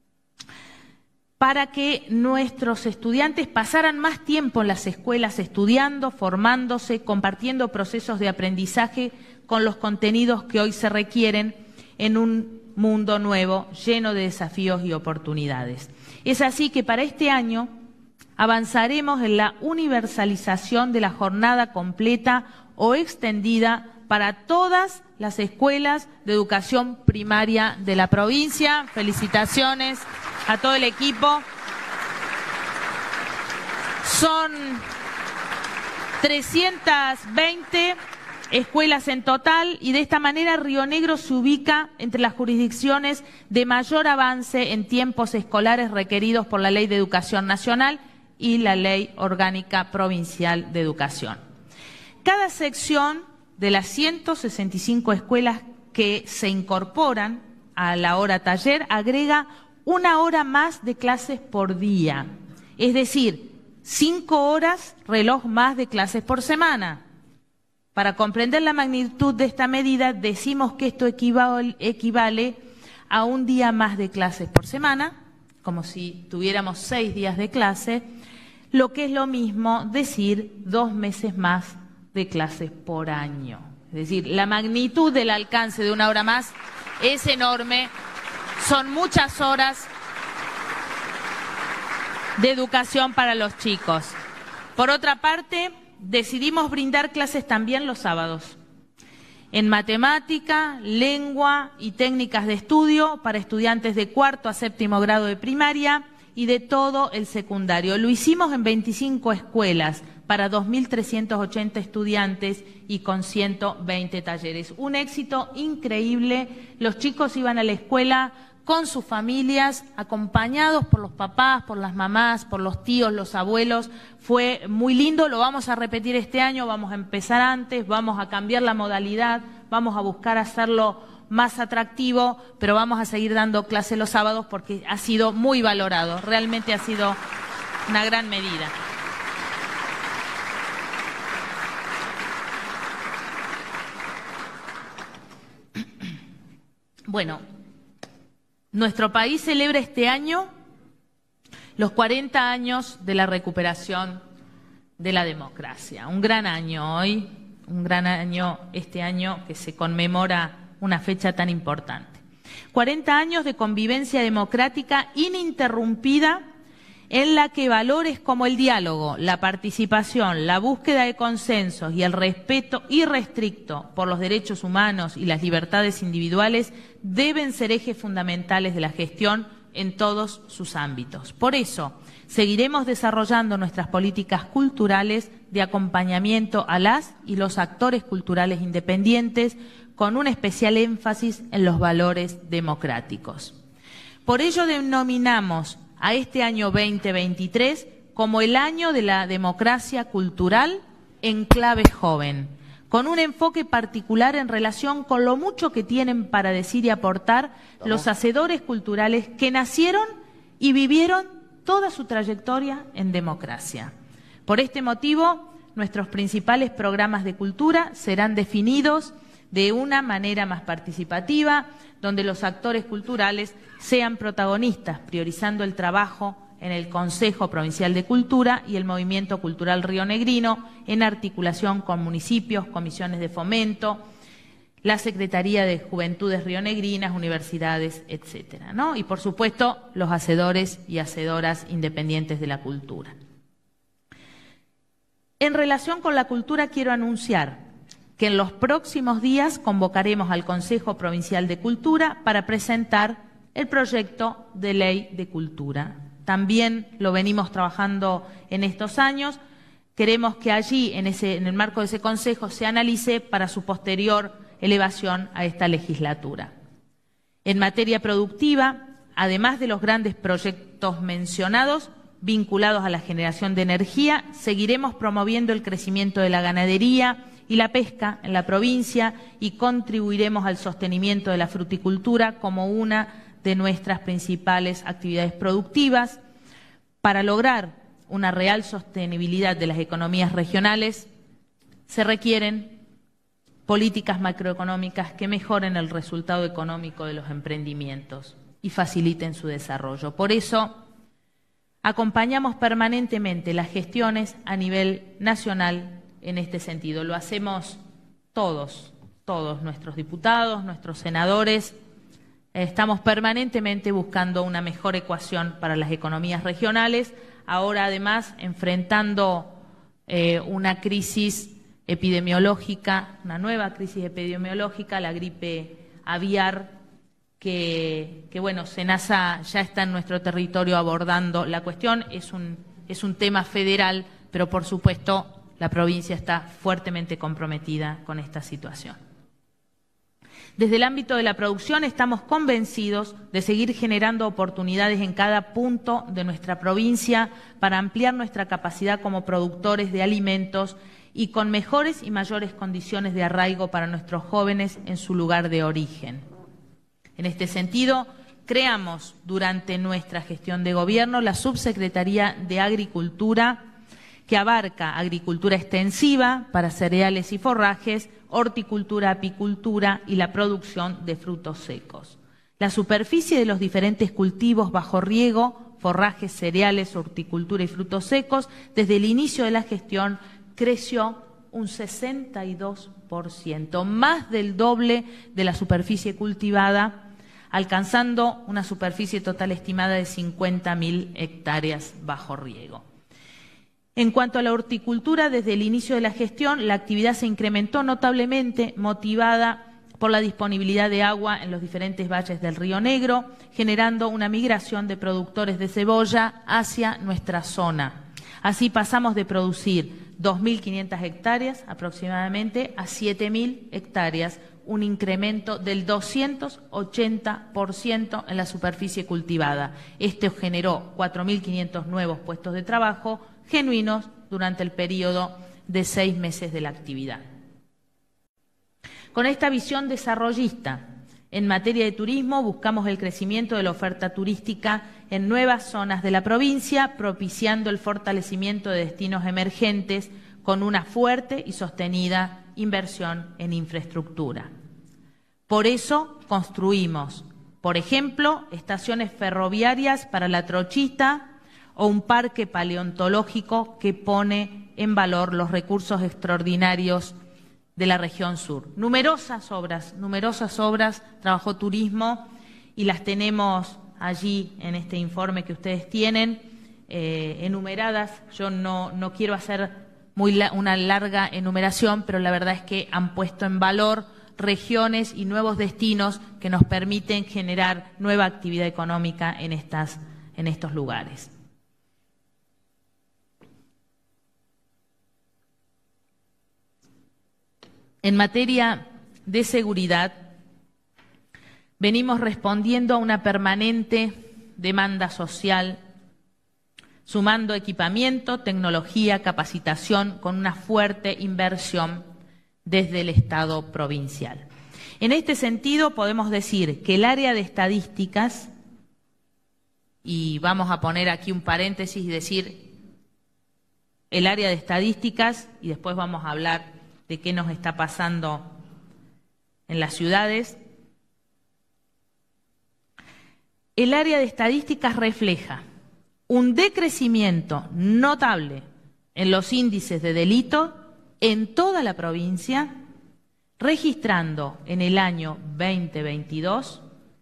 para que nuestros estudiantes pasaran más tiempo en las escuelas estudiando, formándose, compartiendo procesos de aprendizaje con los contenidos que hoy se requieren en un mundo nuevo, lleno de desafíos y oportunidades. Es así que para este año avanzaremos en la universalización de la jornada completa o extendida para todas las escuelas de educación primaria de la provincia. Felicitaciones a todo el equipo. Son trescientas veinte escuelas en total y de esta manera Río Negro se ubica entre las jurisdicciones de mayor avance en tiempos escolares requeridos por la Ley de Educación Nacional y la Ley Orgánica Provincial de Educación. Cada sección de las ciento sesenta y cinco escuelas que se incorporan a la hora taller agrega una hora más de clases por día, es decir, cinco horas reloj más de clases por semana. Para comprender la magnitud de esta medida, decimos que esto equivale, equivale a un día más de clases por semana, como si tuviéramos seis días de clase, lo que es lo mismo decir dos meses más de clases por año. Es decir, la magnitud del alcance de una hora más es enorme, son muchas horas de educación para los chicos. Por otra parte, decidimos brindar clases también los sábados, en matemática, lengua y técnicas de estudio para estudiantes de cuarto a séptimo grado de primaria y de todo el secundario. Lo hicimos en veinticinco escuelas para dos mil trescientos ochenta estudiantes y con ciento veinte talleres. Un éxito increíble. Los chicos iban a la escuela con sus familias, acompañados por los papás, por las mamás, por los tíos, los abuelos. Fue muy lindo, lo vamos a repetir este año, vamos a empezar antes, vamos a cambiar la modalidad, vamos a buscar hacerlo más atractivo, pero vamos a seguir dando clases los sábados porque ha sido muy valorado, realmente ha sido una gran medida. Bueno, nuestro país celebra este año los cuarenta años de la recuperación de la democracia. Un gran año hoy, un gran año este año que se conmemora una fecha tan importante. cuarenta años de convivencia democrática ininterrumpida en la que valores como el diálogo, la participación, la búsqueda de consensos y el respeto irrestricto por los derechos humanos y las libertades individuales deben ser ejes fundamentales de la gestión en todos sus ámbitos. Por eso, seguiremos desarrollando nuestras políticas culturales de acompañamiento a las y los actores culturales independientes con un especial énfasis en los valores democráticos. Por ello denominamos a este año veinte veintitrés como el año de la democracia cultural en clave joven, con un enfoque particular en relación con lo mucho que tienen para decir y aportar los hacedores culturales que nacieron y vivieron toda su trayectoria en democracia. Por este motivo, nuestros principales programas de cultura serán definidos de una manera más participativa, donde los actores culturales sean protagonistas, priorizando el trabajo en el Consejo Provincial de Cultura y el Movimiento Cultural Rionegrino, en articulación con municipios, comisiones de fomento, la Secretaría de Juventudes Rionegrinas, universidades, etcétera, ¿no? Y, por supuesto, los hacedores y hacedoras independientes de la cultura. En relación con la cultura, quiero anunciar que en los próximos días convocaremos al Consejo Provincial de Cultura para presentar el proyecto de ley de cultura. También lo venimos trabajando en estos años. Queremos que allí, en, ese, en el marco de ese Consejo, se analice para su posterior elevación a esta legislatura. En materia productiva, además de los grandes proyectos mencionados, vinculados a la generación de energía, seguiremos promoviendo el crecimiento de la ganadería y la pesca en la provincia y contribuiremos al sostenimiento de la fruticultura como una de nuestras principales actividades productivas. Para lograr una real sostenibilidad de las economías regionales, se requieren políticas macroeconómicas que mejoren el resultado económico de los emprendimientos y faciliten su desarrollo. Por eso, acompañamos permanentemente las gestiones a nivel nacional en este sentido. Lo hacemos todos, todos nuestros diputados, nuestros senadores. Estamos permanentemente buscando una mejor ecuación para las economías regionales, ahora además enfrentando eh, una crisis epidemiológica, una nueva crisis epidemiológica, la gripe aviar, que, que bueno, SENASA ya está en nuestro territorio abordando la cuestión. Es un, es un tema federal, pero por supuesto la provincia está fuertemente comprometida con esta situación. Desde el ámbito de la producción estamos convencidos de seguir generando oportunidades en cada punto de nuestra provincia para ampliar nuestra capacidad como productores de alimentos y con mejores y mayores condiciones de arraigo para nuestros jóvenes en su lugar de origen. En este sentido, creamos durante nuestra gestión de gobierno la Subsecretaría de Agricultura, que abarca agricultura extensiva para cereales y forrajes, horticultura, apicultura y la producción de frutos secos. La superficie de los diferentes cultivos bajo riego, forrajes, cereales, horticultura y frutos secos, desde el inicio de la gestión creció un sesenta y dos por ciento, más del doble de la superficie cultivada, alcanzando una superficie total estimada de cincuenta mil hectáreas bajo riego. En cuanto a la horticultura, desde el inicio de la gestión, la actividad se incrementó notablemente, motivada por la disponibilidad de agua en los diferentes valles del Río Negro, generando una migración de productores de cebolla hacia nuestra zona. Así pasamos de producir dos mil quinientas hectáreas aproximadamente a siete mil hectáreas, un incremento del doscientos ochenta por ciento en la superficie cultivada. Esto generó cuatro mil quinientos nuevos puestos de trabajo genuinos durante el periodo de seis meses de la actividad. Con esta visión desarrollista en materia de turismo, buscamos el crecimiento de la oferta turística en nuevas zonas de la provincia, propiciando el fortalecimiento de destinos emergentes con una fuerte y sostenida inversión en infraestructura. Por eso construimos, por ejemplo, estaciones ferroviarias para la Trochita o un parque paleontológico que pone en valor los recursos extraordinarios de la región sur. Numerosas obras, numerosas obras trabajó turismo y las tenemos allí en este informe que ustedes tienen, eh, enumeradas. Yo no, no quiero hacer muy la, una larga enumeración, pero la verdad es que han puesto en valor regiones y nuevos destinos que nos permiten generar nueva actividad económica en, estas, en estos lugares. En materia de seguridad, venimos respondiendo a una permanente demanda social, sumando equipamiento, tecnología, capacitación, con una fuerte inversión desde el Estado provincial. En este sentido, podemos decir que el área de estadísticas, y vamos a poner aquí un paréntesis y decir el área de estadísticas, y después vamos a hablar de qué nos está pasando en las ciudades. El área de estadísticas refleja un decrecimiento notable en los índices de delito en toda la provincia, registrando en el año veinte veintidós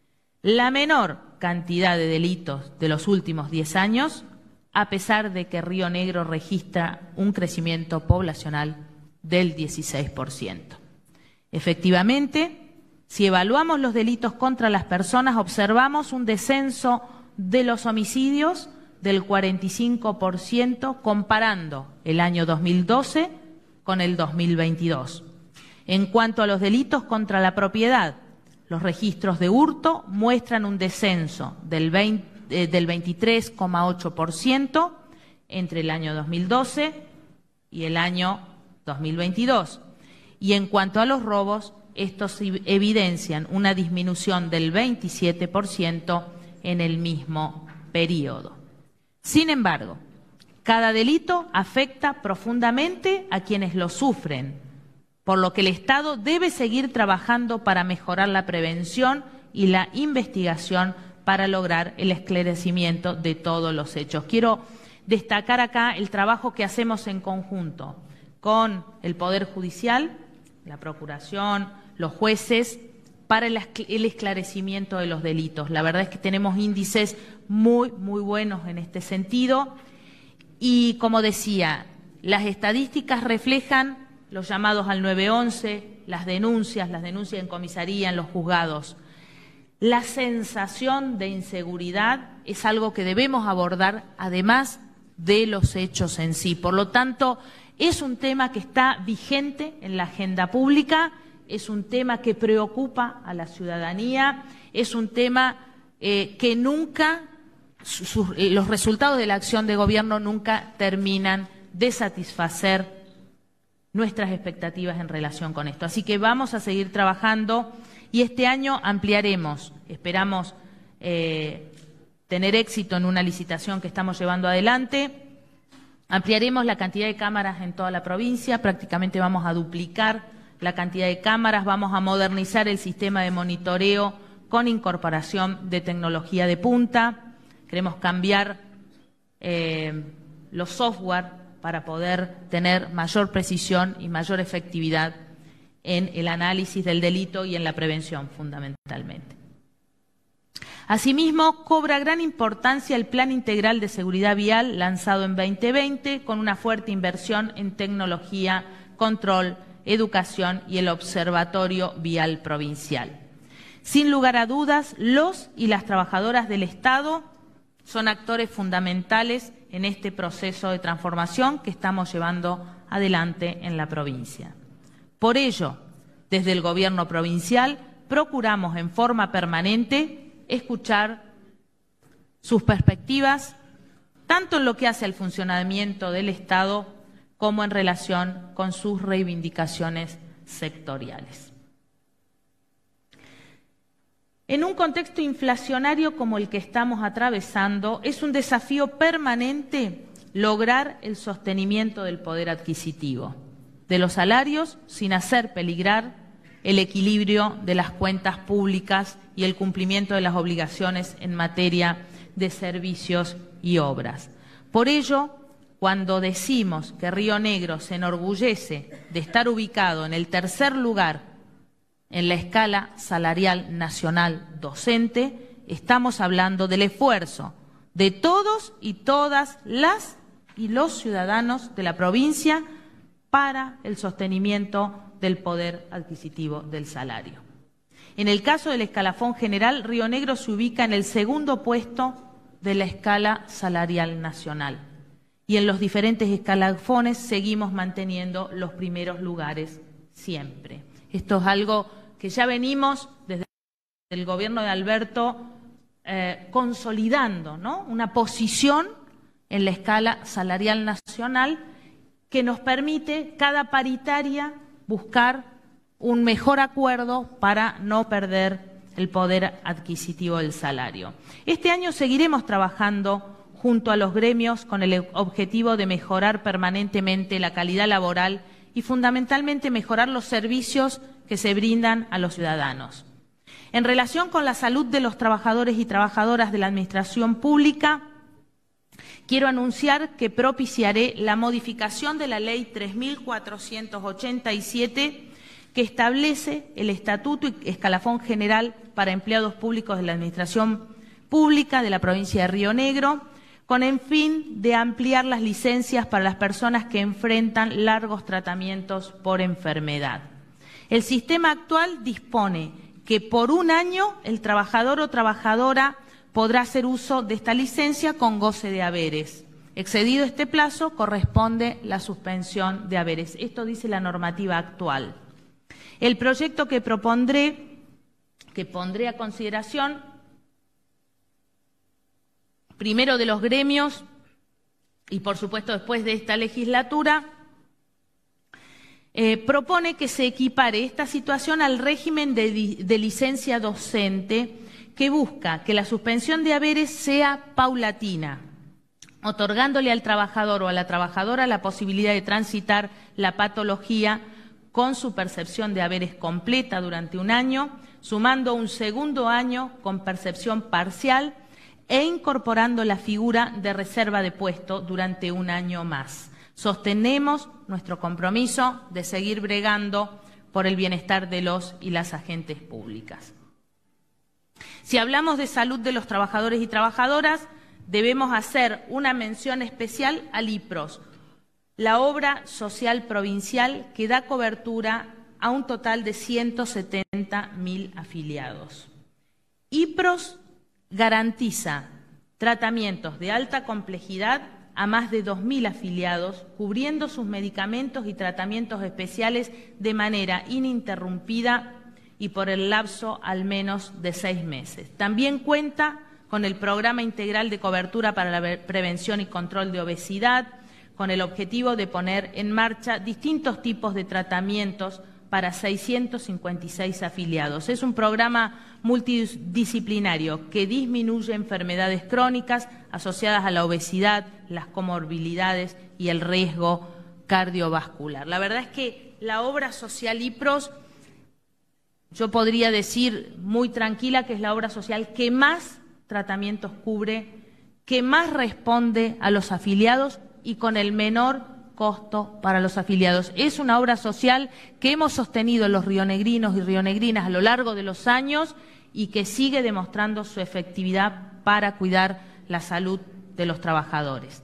la menor cantidad de delitos de los últimos diez años, a pesar de que Río Negro registra un crecimiento poblacional del dieciséis por ciento. Efectivamente, si evaluamos los delitos contra las personas, observamos un descenso de los homicidios del cuarenta y cinco por ciento comparando el año dos mil doce con el dos mil veintidós. En cuanto a los delitos contra la propiedad, los registros de hurto muestran un descenso del, veinte, eh, del veintitrés coma ocho por ciento entre el año dos mil doce y el año dos mil veintidós. Y en cuanto a los robos, estos evidencian una disminución del veintisiete por ciento en el mismo periodo. Sin embargo, cada delito afecta profundamente a quienes lo sufren, por lo que el Estado debe seguir trabajando para mejorar la prevención y la investigación para lograr el esclarecimiento de todos los hechos. Quiero destacar acá el trabajo que hacemos en conjunto con el Poder Judicial, la Procuración, los jueces, para el esclarecimiento de los delitos. La verdad es que tenemos índices muy, muy buenos en este sentido y, como decía, las estadísticas reflejan los llamados al nueve once, las denuncias, las denuncias en comisaría, en los juzgados. La sensación de inseguridad es algo que debemos abordar además de los hechos en sí. Por lo tanto, es un tema que está vigente en la agenda pública, es un tema que preocupa a la ciudadanía, es un tema eh, que nunca, su, los resultados de la acción de gobierno nunca terminan de satisfacer nuestras expectativas en relación con esto. Así que vamos a seguir trabajando y este año ampliaremos, esperamos eh, tener éxito en una licitación que estamos llevando adelante, ampliaremos la cantidad de cámaras en toda la provincia, prácticamente vamos a duplicar la cantidad de cámaras, vamos a modernizar el sistema de monitoreo con incorporación de tecnología de punta, queremos cambiar eh, los software para poder tener mayor precisión y mayor efectividad en el análisis del delito y en la prevención fundamentalmente. Asimismo, cobra gran importancia el Plan Integral de Seguridad Vial lanzado en veinte veinte con una fuerte inversión en tecnología, control, educación y el Observatorio Vial Provincial. Sin lugar a dudas, los y las trabajadoras del Estado son actores fundamentales en este proceso de transformación que estamos llevando adelante en la provincia. Por ello, desde el Gobierno provincial, procuramos en forma permanente escuchar sus perspectivas, tanto en lo que hace al funcionamiento del Estado como en relación con sus reivindicaciones sectoriales. En un contexto inflacionario como el que estamos atravesando, es un desafío permanente lograr el sostenimiento del poder adquisitivo de los salarios sin hacer peligrar el equilibrio de las cuentas públicas y el cumplimiento de las obligaciones en materia de servicios y obras. Por ello, cuando decimos que Río Negro se enorgullece de estar ubicado en el tercer lugar en la escala salarial nacional docente, estamos hablando del esfuerzo de todos y todas las y los ciudadanos de la provincia para el sostenimiento del poder adquisitivo del salario. En el caso del escalafón general, Río Negro se ubica en el segundo puesto de la escala salarial nacional y en los diferentes escalafones seguimos manteniendo los primeros lugares siempre. Esto es algo que ya venimos desde el gobierno de Alberto eh, consolidando, ¿no? Una posición en la escala salarial nacional que nos permite cada paritaria buscar un mejor acuerdo para no perder el poder adquisitivo del salario. Este año seguiremos trabajando junto a los gremios con el objetivo de mejorar permanentemente la calidad laboral y fundamentalmente mejorar los servicios que se brindan a los ciudadanos. En relación con la salud de los trabajadores y trabajadoras de la administración pública, quiero anunciar que propiciaré la modificación de la Ley tres mil cuatrocientos ochenta y siete que establece el Estatuto y Escalafón General para Empleados Públicos de la Administración Pública de la provincia de Río Negro, con el fin de ampliar las licencias para las personas que enfrentan largos tratamientos por enfermedad. El sistema actual dispone que por un año el trabajador o trabajadora podrá hacer uso de esta licencia con goce de haberes. Excedido este plazo, corresponde la suspensión de haberes. Esto dice la normativa actual. El proyecto que propondré, que pondré a consideración, primero de los gremios y por supuesto después de esta legislatura, eh, propone que se equipare esta situación al régimen de, de licencia docente que busca que la suspensión de haberes sea paulatina, otorgándole al trabajador o a la trabajadora la posibilidad de transitar la patología con su percepción de haberes completa durante un año, sumando un segundo año con percepción parcial e incorporando la figura de reserva de puesto durante un año más. Sostenemos nuestro compromiso de seguir bregando por el bienestar de los y las agentes públicas. Si hablamos de salud de los trabajadores y trabajadoras, debemos hacer una mención especial al I P R O S, la obra social provincial que da cobertura a un total de ciento setenta mil afiliados. I P R O S garantiza tratamientos de alta complejidad a más de dos mil afiliados, cubriendo sus medicamentos y tratamientos especiales de manera ininterrumpida y por el lapso al menos de seis meses. También cuenta con el Programa Integral de Cobertura para la Prevención y Control de Obesidad, con el objetivo de poner en marcha distintos tipos de tratamientos para seiscientos cincuenta y seis afiliados. Es un programa multidisciplinario que disminuye enfermedades crónicas asociadas a la obesidad, las comorbilidades y el riesgo cardiovascular. La verdad es que la obra social I P R O S, yo podría decir muy tranquila que es la obra social que más tratamientos cubre, que más responde a los afiliados y con el menor costo para los afiliados. Es una obra social que hemos sostenido los rionegrinos y rionegrinas a lo largo de los años y que sigue demostrando su efectividad para cuidar la salud de los trabajadores.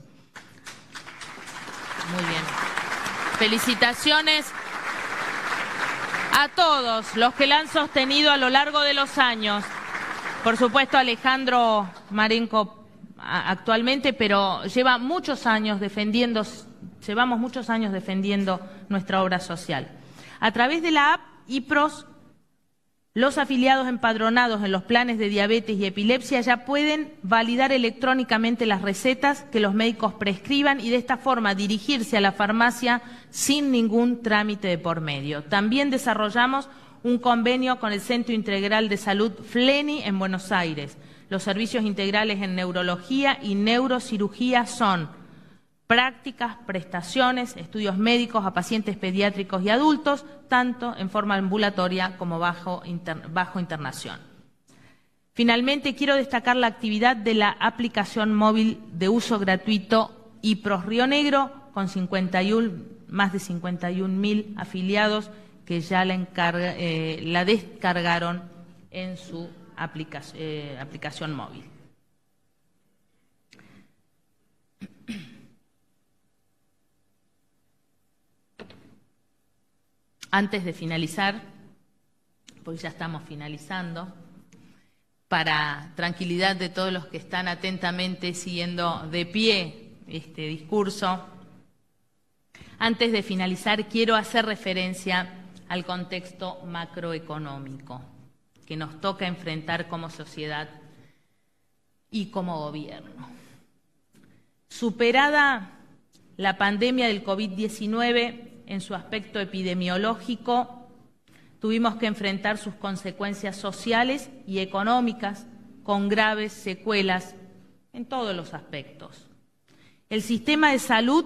Muy bien. Felicitaciones a todos los que la han sostenido a lo largo de los años. Por supuesto, Alejandro Marenco actualmente, pero lleva muchos años defendiendo, llevamos muchos años defendiendo nuestra obra social. A través de la app I P R O S, los afiliados empadronados en los planes de diabetes y epilepsia ya pueden validar electrónicamente las recetas que los médicos prescriban y de esta forma dirigirse a la farmacia sin ningún trámite de por medio. También desarrollamos un convenio con el Centro Integral de Salud FLENI en Buenos Aires. Los servicios integrales en neurología y neurocirugía son prácticas, prestaciones, estudios médicos a pacientes pediátricos y adultos, tanto en forma ambulatoria como bajo, inter, bajo internación. Finalmente, quiero destacar la actividad de la aplicación móvil de uso gratuito I P R O S Río Negro, con cincuenta y uno, más de cincuenta y un mil afiliados que ya la, encarga, eh, la descargaron en su aplicación, eh, aplicación móvil. antes de finalizar, porque ya estamos finalizando, para tranquilidad de todos los que están atentamente siguiendo de pie este discurso, antes de finalizar quiero hacer referencia al contexto macroeconómico que nos toca enfrentar como sociedad y como gobierno. Superada la pandemia del COVID diecinueve en su aspecto epidemiológico, tuvimos que enfrentar sus consecuencias sociales y económicas con graves secuelas en todos los aspectos. El sistema de salud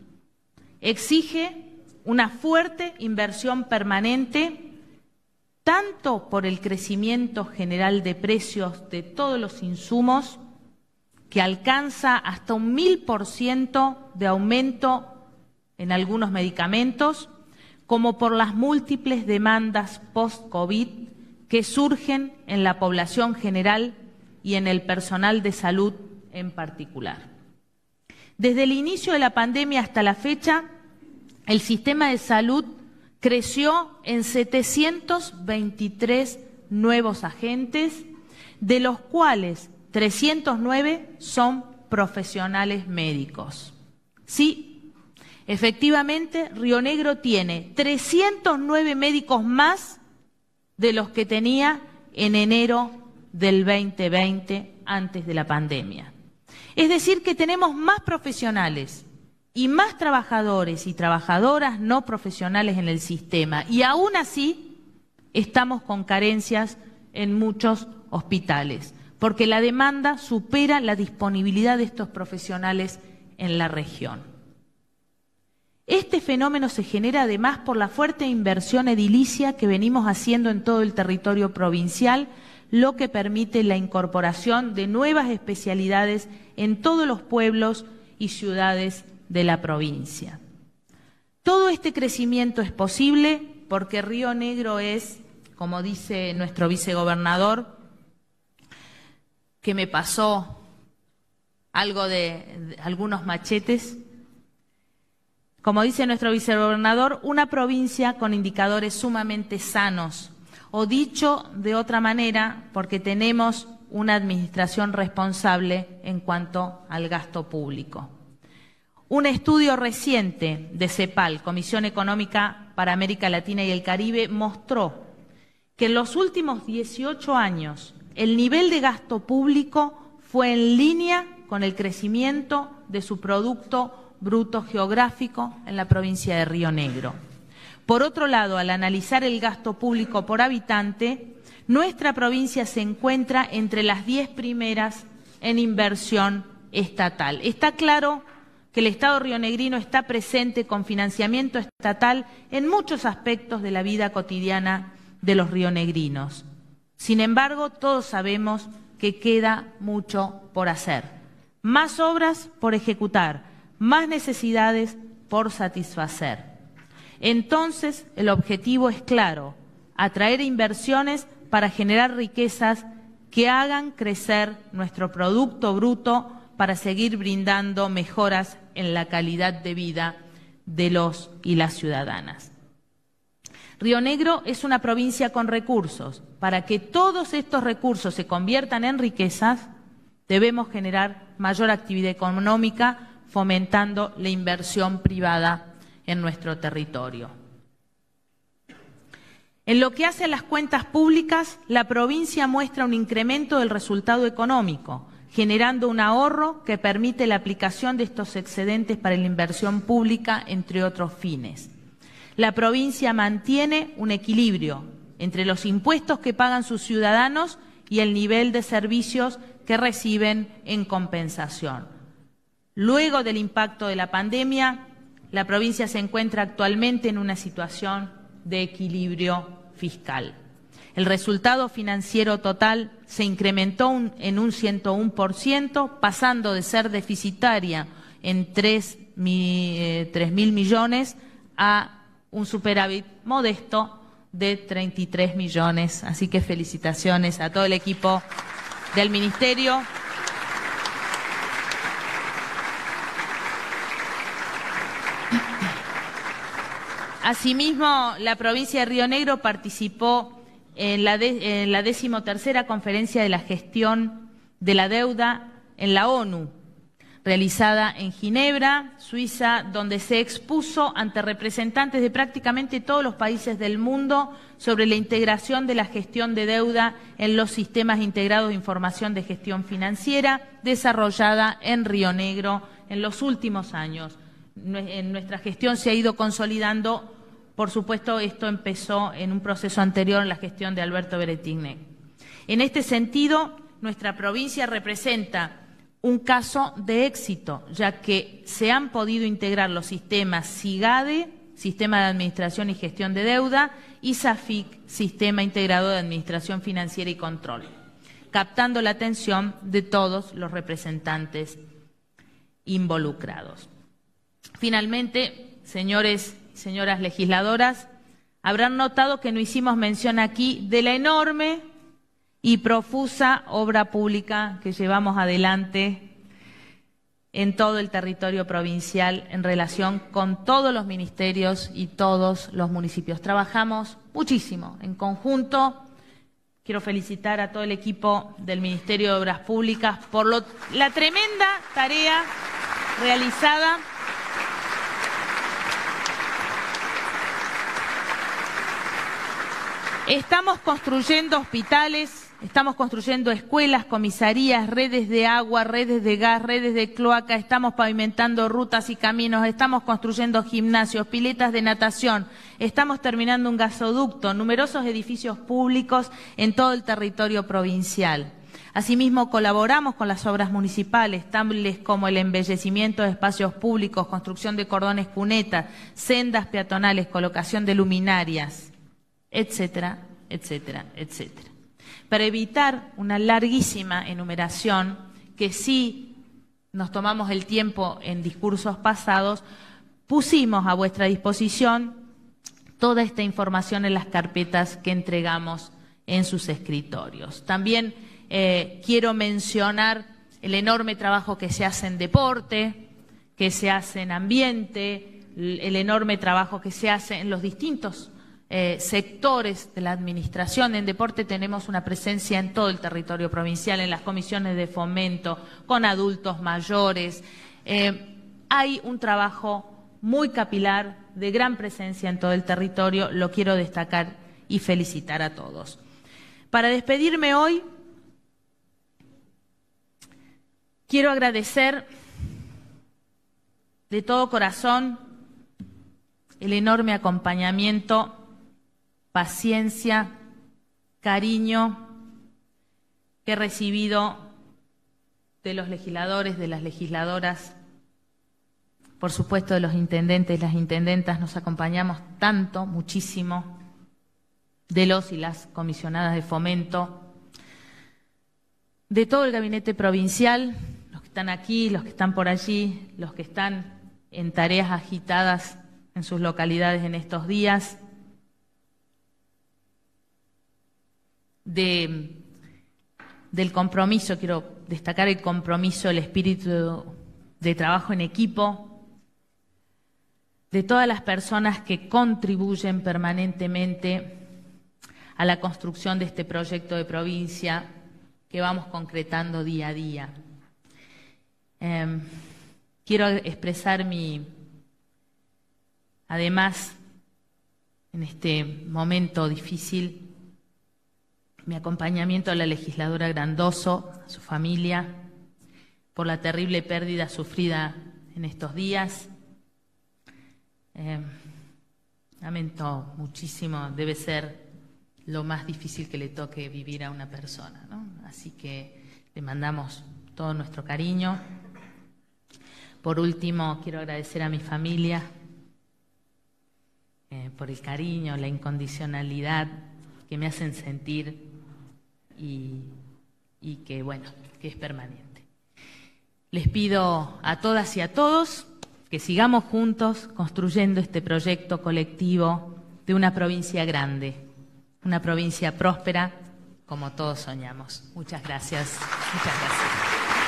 exige una fuerte inversión permanente, tanto por el crecimiento general de precios de todos los insumos, que alcanza hasta un mil por ciento de aumento en algunos medicamentos, como por las múltiples demandas post-COVID que surgen en la población general y en el personal de salud en particular. Desde el inicio de la pandemia hasta la fecha, el sistema de salud creció en setecientos veintitrés nuevos agentes, de los cuales trescientos nueve son profesionales médicos. Sí, efectivamente, Río Negro tiene trescientos nueve médicos más de los que tenía en enero del veinte veinte, antes de la pandemia. Es decir, que tenemos más profesionales y más trabajadores y trabajadoras no profesionales en el sistema, y aún así estamos con carencias en muchos hospitales, porque la demanda supera la disponibilidad de estos profesionales en la región. Este fenómeno se genera además por la fuerte inversión edilicia que venimos haciendo en todo el territorio provincial, lo que permite la incorporación de nuevas especialidades en todos los pueblos y ciudades de la provincia. Todo este crecimiento es posible porque Río Negro es, como dice nuestro vicegobernador, que me pasó algo de, de algunos machetes, como dice nuestro vicegobernador, una provincia con indicadores sumamente sanos, o dicho de otra manera, porque tenemos una administración responsable en cuanto al gasto público. Un estudio reciente de CEPAL, Comisión Económica para América Latina y el Caribe, mostró que en los últimos dieciocho años el nivel de gasto público fue en línea con el crecimiento de su Producto Bruto Geográfico en la provincia de Río Negro. Por otro lado, al analizar el gasto público por habitante, nuestra provincia se encuentra entre las diez primeras en inversión estatal. Está claro que el Estado rionegrino está presente con financiamiento estatal en muchos aspectos de la vida cotidiana de los rionegrinos. Sin embargo, todos sabemos que queda mucho por hacer. Más obras por ejecutar, más necesidades por satisfacer. Entonces, el objetivo es claro: atraer inversiones para generar riquezas que hagan crecer nuestro Producto Bruto para seguir brindando mejoras en la calidad de vida de los y las ciudadanas. Río Negro es una provincia con recursos. Para que todos estos recursos se conviertan en riquezas, debemos generar mayor actividad económica, fomentando la inversión privada en nuestro territorio. En lo que hace a las cuentas públicas, la provincia muestra un incremento del resultado económico, generando un ahorro que permite la aplicación de estos excedentes para la inversión pública, entre otros fines. La provincia mantiene un equilibrio entre los impuestos que pagan sus ciudadanos y el nivel de servicios que reciben en compensación. Luego del impacto de la pandemia, la provincia se encuentra actualmente en una situación de equilibrio fiscal. El resultado financiero total se incrementó un, en un ciento uno por ciento, pasando de ser deficitaria en tres mil millones a un superávit modesto de treinta y tres millones. Así que felicitaciones a todo el equipo del Ministerio. Asimismo, la provincia de Río Negro participó en la, de, en la decimotercera conferencia de la gestión de la deuda en la ONU, realizada en Ginebra, Suiza, donde se expuso ante representantes de prácticamente todos los países del mundo sobre la integración de la gestión de deuda en los sistemas integrados de información de gestión financiera desarrollada en Río Negro en los últimos años. En nuestra gestión se ha ido consolidando, por supuesto, esto empezó en un proceso anterior en la gestión de Alberto Beretigné. En este sentido, nuestra provincia representa un caso de éxito, ya que se han podido integrar los sistemas SIGADE, Sistema de Administración y Gestión de Deuda, y SAFIC, Sistema Integrado de Administración Financiera y Control, captando la atención de todos los representantes involucrados. Finalmente, señores y señoras legisladoras, habrán notado que no hicimos mención aquí de la enorme y profusa obra pública que llevamos adelante en todo el territorio provincial en relación con todos los ministerios y todos los municipios. Trabajamos muchísimo en conjunto. Quiero felicitar a todo el equipo del Ministerio de Obras Públicas por lo, la tremenda tarea realizada Estamos construyendo hospitales, estamos construyendo escuelas, comisarías, redes de agua, redes de gas, redes de cloaca, estamos pavimentando rutas y caminos, estamos construyendo gimnasios, piletas de natación, estamos terminando un gasoducto, numerosos edificios públicos en todo el territorio provincial. Asimismo, colaboramos con las obras municipales, tales como el embellecimiento de espacios públicos, construcción de cordones cunetas, sendas peatonales, colocación de luminarias, etcétera, etcétera, etcétera. Para evitar una larguísima enumeración, que sí nos tomamos el tiempo en discursos pasados, pusimos a vuestra disposición toda esta información en las carpetas que entregamos en sus escritorios. También eh, quiero mencionar el enorme trabajo que se hace en deporte, que se hace en ambiente, el enorme trabajo que se hace en los distintos Eh, sectores de la administración. En deporte tenemos una presencia en todo el territorio provincial, en las comisiones de fomento, con adultos mayores. Eh, hay un trabajo muy capilar, de gran presencia en todo el territorio, lo quiero destacar y felicitar a todos. Para despedirme hoy, quiero agradecer de todo corazón el enorme acompañamiento, paciencia, cariño que he recibido de los legisladores, de las legisladoras, por supuesto de los intendentes y las intendentas. Nos acompañamos tanto, muchísimo, de los y las comisionadas de fomento, de todo el gabinete provincial, los que están aquí, los que están por allí, los que están en tareas agitadas en sus localidades en estos días, De, del compromiso, quiero destacar el compromiso, el espíritu de trabajo en equipo, de todas las personas que contribuyen permanentemente a la construcción de este proyecto de provincia que vamos concretando día a día. Eh, quiero expresar mi, además, en este momento difícil, mi acompañamiento a la legisladora Grandoso, a su familia, por la terrible pérdida sufrida en estos días. Eh, lamento muchísimo, debe ser lo más difícil que le toque vivir a una persona, ¿no? Así que le mandamos todo nuestro cariño. Por último, quiero agradecer a mi familia eh, por el cariño, la incondicionalidad que me hacen sentir y, y que, bueno, que es permanente. Les pido a todas y a todos que sigamos juntos construyendo este proyecto colectivo de una provincia grande, una provincia próspera, como todos soñamos. Muchas gracias. Muchas gracias.